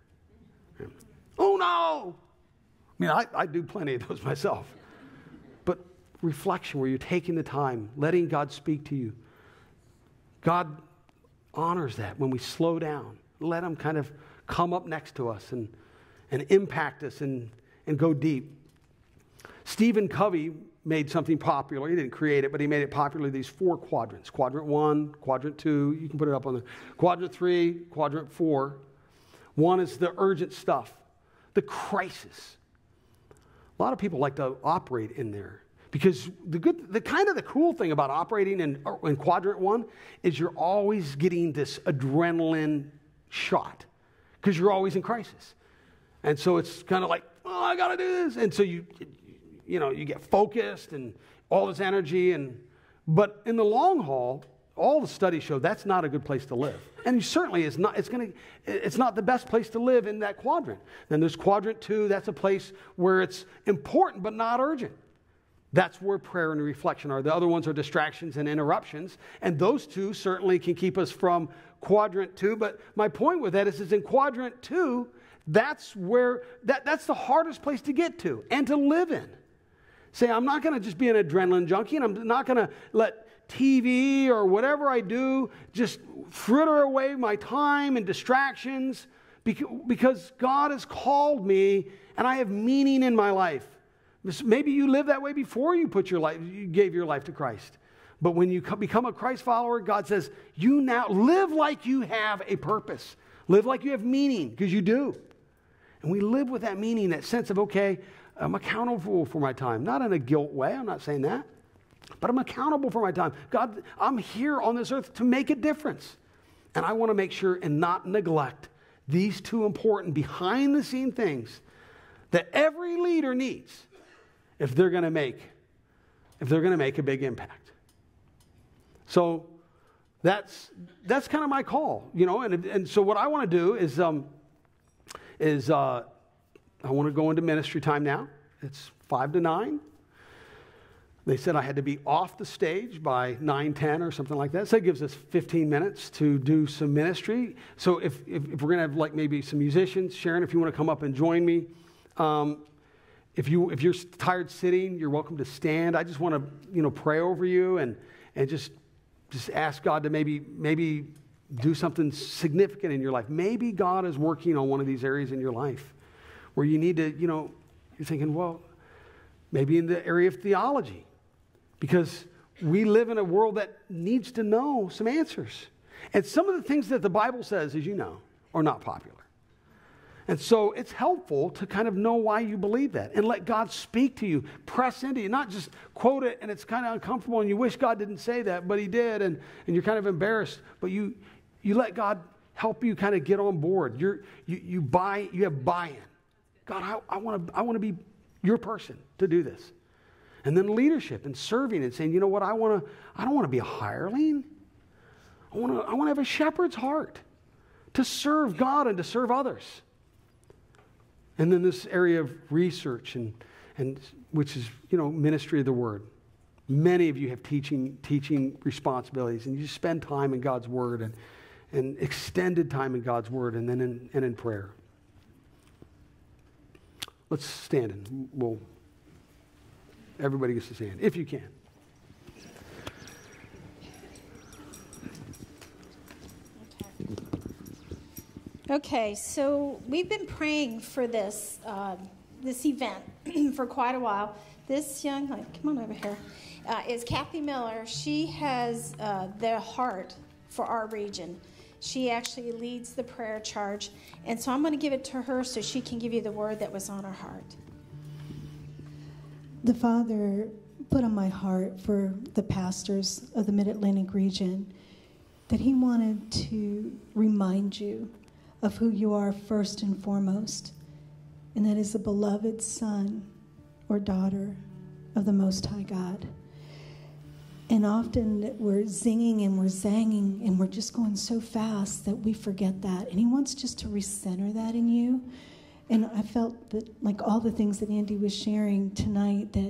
Oh no! I mean, I do plenty of those myself. But reflection, where you're taking the time, letting God speak to you. God honors that when we slow down. Let him kind of come up next to us and impact us and go deep. Stephen Covey made something popular. He didn't create it, but he made it popular, these 4 quadrants. Quadrant 1, quadrant 2, you can put it up on the quadrant 3, quadrant 4. 1 is the urgent stuff, the crisis. A lot of people like to operate in there because the cool thing about operating in quadrant 1 is you're always getting this adrenaline shot because you're always in crisis. And so it's kind of like, oh, I got to do this. And so you get focused and all this energy. But in the long haul, all the studies show that's not a good place to live. And certainly it's not the best place to live in that quadrant. Then there's quadrant 2. That's a place where it's important but not urgent. That's where prayer and reflection are. The other ones are distractions and interruptions. And those two certainly can keep us from quadrant 2. But my point with that is in quadrant 2, that's the hardest place to get to and to live in. Say, I'm not going to just be an adrenaline junkie, and I'm not going to let TV or whatever I do just fritter away my time and distractions because God has called me and I have meaning in my life. Maybe you lived that way before you gave your life to Christ. But when you become a Christ follower, God says, you now live like you have a purpose. Live like you have meaning, because you do. And we live with that meaning, that sense of, okay, I'm accountable for my time. Not in a guilt way, I'm not saying that. But I'm accountable for my time. God, I'm here on this earth to make a difference. And I want to make sure and not neglect these two important behind-the-scene things that every leader needs if they're going to make a big impact. So that's kind of my call, And so what I want to do is I want to go into ministry time now. It's 5 to 9. They said I had to be off the stage by 9:10 or something like that. So it gives us 15 minutes to do some ministry. So if we're going to have like maybe some musicians, Sharon, if you want to come up and join me. If you're tired sitting, you're welcome to stand. I just want to pray over you and just ask God to maybe do something significant in your life. Maybe God is working on one of these areas in your life where you need to, you're thinking, well, maybe in the area of theology. Because we live in a world that needs to know some answers. And some of the things that the Bible says, as you know, are not popular. And so it's helpful to kind of know why you believe that and let God speak to you, press into you, not just quote it and it's kind of uncomfortable and you wish God didn't say that, but he did, and you're kind of embarrassed. But you let God help you kind of get on board. You have buy-in. God, I want to be your person to do this. And then leadership and serving and saying, you know what, I don't want to be a hireling. I want to have a shepherd's heart to serve God and to serve others. And then this area of research and which is, ministry of the word. Many of you have teaching responsibilities, and you spend time in God's word and extended time in God's word and then in prayer. Let's stand and everybody gets to stand, if you can. Okay, so we've been praying for this event for quite a while. This young lady, come on over here, is Kathy Miller. She has the heart for our region. She actually leads the prayer charge, and so I'm going to give it to her so she can give you the word that was on her heart. The Father put on my heart for the pastors of the Mid-Atlantic region that he wanted to remind you of who you are first and foremost, and that is a beloved son or daughter of the Most High God. And often we're zinging and we're zanging and we're just going so fast that we forget that. And he wants just to recenter that in you. And I felt that, like all the things that Andy was sharing tonight, that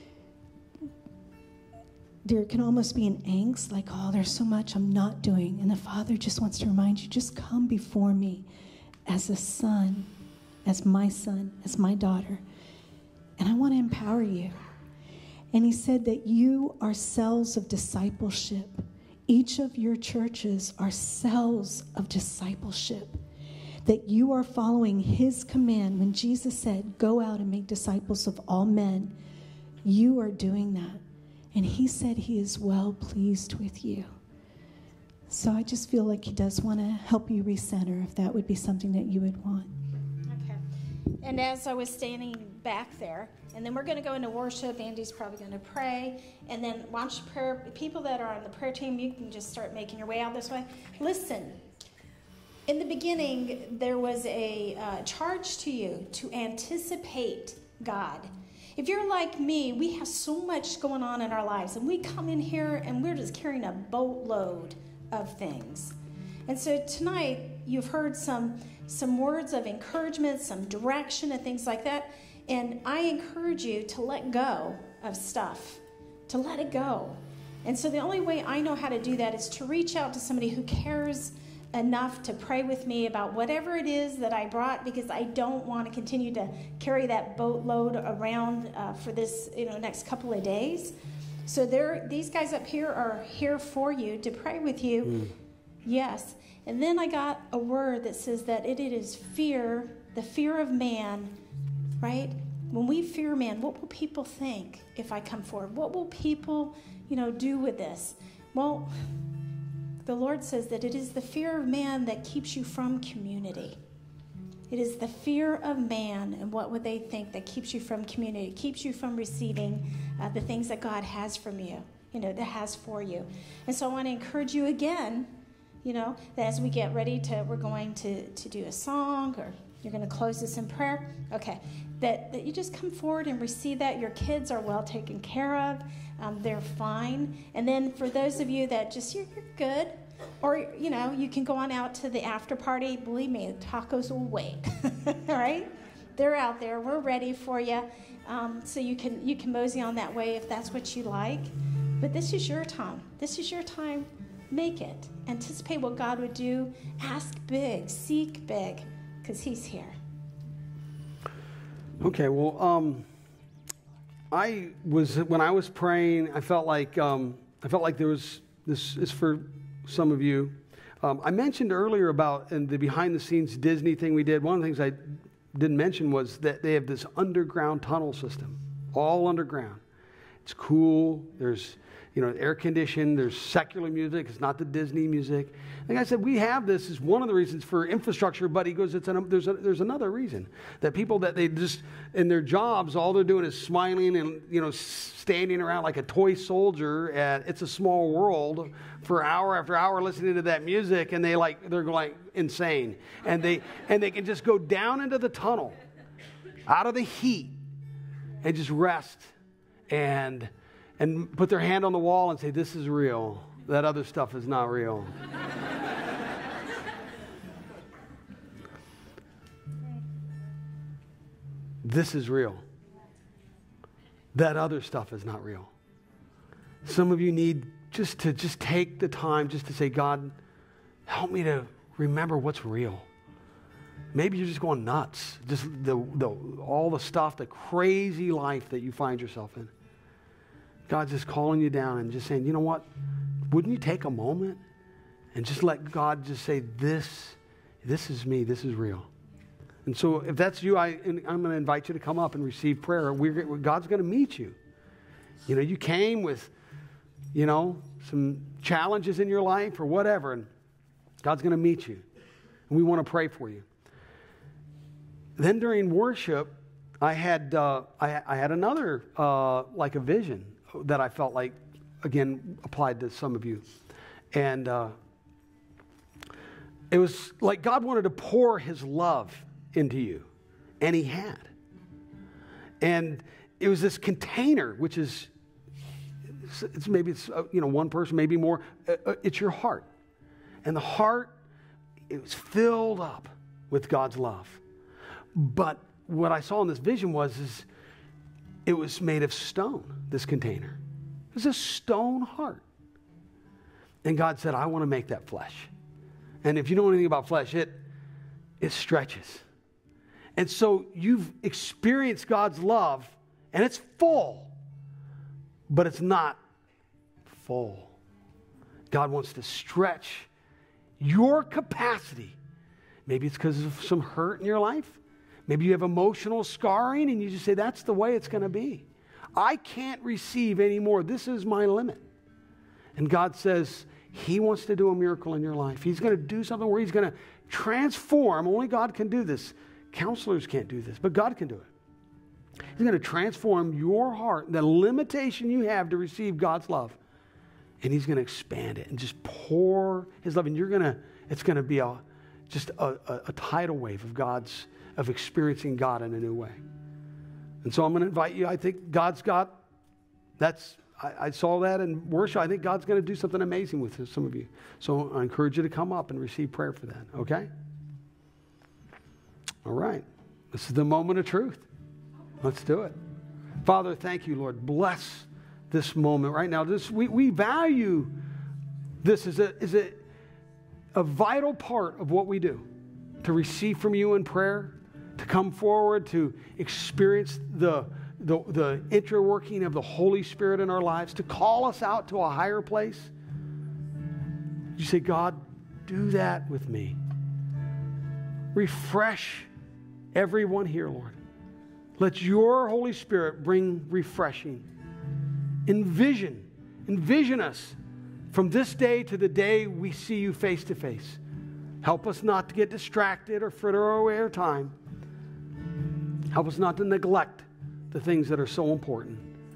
there can almost be an angst, like, oh, there's so much I'm not doing. And the Father just wants to remind you, just come before me as a son, as my daughter. And I want to empower you. And he said that you are cells of discipleship. Each of your churches are cells of discipleship. That you are following his command. When Jesus said, go out and make disciples of all men, you are doing that. And he said he is well pleased with you. So I just feel like he does want to help you recenter, if that would be something that you would want. Okay. And as I was standing back there, and then we're going to go into worship. Andy's probably going to pray. And then watch prayer. People that are on the prayer team, you can just start making your way out this way. Listen. In the beginning, there was a charge to you to anticipate God. If you're like me, we have so much going on in our lives, and we come in here and we're just carrying a boatload of things. And so tonight, you've heard some words of encouragement, some direction and things like that. And I encourage you to let go of stuff, to let it go. And so the only way I know how to do that is to reach out to somebody who cares enough to pray with me about whatever it is that I brought, because I don't want to continue to carry that boatload around for this next couple of days. So these guys up here are here for you to pray with you. Yes. And then I got a word that says that it is fear, the fear of man, right? When we fear man, what will people think if I come forward? What will people, do with this? Well, the Lord says that it is the fear of man that keeps you from community. It is the fear of man and what would they think that keeps you from community, keeps you from receiving the things that God has from you, that has for you. And so I want to encourage you again, that as we get ready we're going to do a song, or you're going to close this in prayer. Okay. That you just come forward and receive that. Your kids are well taken care of. They're fine. And then for those of you that just, you're good, or, you can go on out to the after party. Believe me, the tacos will wait. All right? They're out there. We're ready for you. So you can mosey on that way if that's what you like. But this is your time. This is your time. Make it. Anticipate what God would do. Ask big. Seek big, because he's here. Okay, well, when I was praying, I felt like there was, this is for some of you. I mentioned earlier about in the behind-the-scenes Disney thing we did. One of the things I didn't mention was that they have this underground tunnel system, all underground. It's cool. There's, air conditioned. There's secular music. It's not the Disney music. Like I said, we have this as one of the reasons for infrastructure, but he goes, there's another reason. That people that they just, in their jobs, all they're doing is smiling and, standing around like a toy soldier at It's a Small World for hour after hour listening to that music, and they're going insane. And they can just go down into the tunnel, out of the heat, and just rest and put their hand on the wall and say, this is real. That other stuff is not real. This is real. That other stuff is not real. Some of you need just to take the time just to say, God, help me to remember what's real. Maybe you're just going nuts. Just all the stuff, the crazy life that you find yourself in. God's just calling you down and just saying, you know what? Wouldn't you take a moment and just let God just say, this is me, this is real. And so if that's you, I'm going to invite you to come up and receive prayer. God's going to meet you. You came with, some challenges in your life or whatever, and God's going to meet you. And we want to pray for you. Then during worship, I had another, like a vision that I felt like, again, applied to some of you. And it was like God wanted to pour his love into you. And he had. And it was this container, which is, it's one person, maybe more. It's your heart. And the heart, it was filled up with God's love. But what I saw in this vision is it was made of stone, this container. It was a stone heart. And God said, I want to make that flesh. And if you know anything about flesh, it stretches. And so you've experienced God's love, and it's full, but it's not full. God wants to stretch your capacity. Maybe it's because of some hurt in your life. Maybe you have emotional scarring, and you just say, that's the way it's going to be. I can't receive anymore. This is my limit. And God says he wants to do a miracle in your life. He's going to do something where he's going to transform. Only God can do this. Counselors can't do this, but God can do it. He's going to transform your heart, the limitation you have to receive God's love. And he's going to expand it and just pour his love. And it's going to be just a tidal wave of experiencing God in a new way. And so I'm going to invite you. I think God's got, I saw that in worship. I think God's going to do something amazing with some of you. So I encourage you to come up and receive prayer for that, okay? All right. This is the moment of truth. Let's do it. Father, thank you, Lord. Bless this moment right now. We value this as a vital part of what we do, to receive from you in prayer, to come forward, to experience the interworking of the Holy Spirit in our lives, to call us out to a higher place. You say, God, do that with me. Refresh everyone here, Lord. Let your Holy Spirit bring refreshing. Envision us from this day to the day we see you face to face. Help us not to get distracted or fritter away our time. Help us not to neglect the things that are so important.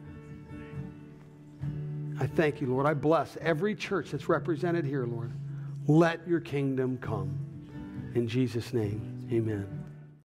I thank you, Lord. I bless every church that's represented here, Lord. Let your kingdom come. In Jesus' name, amen.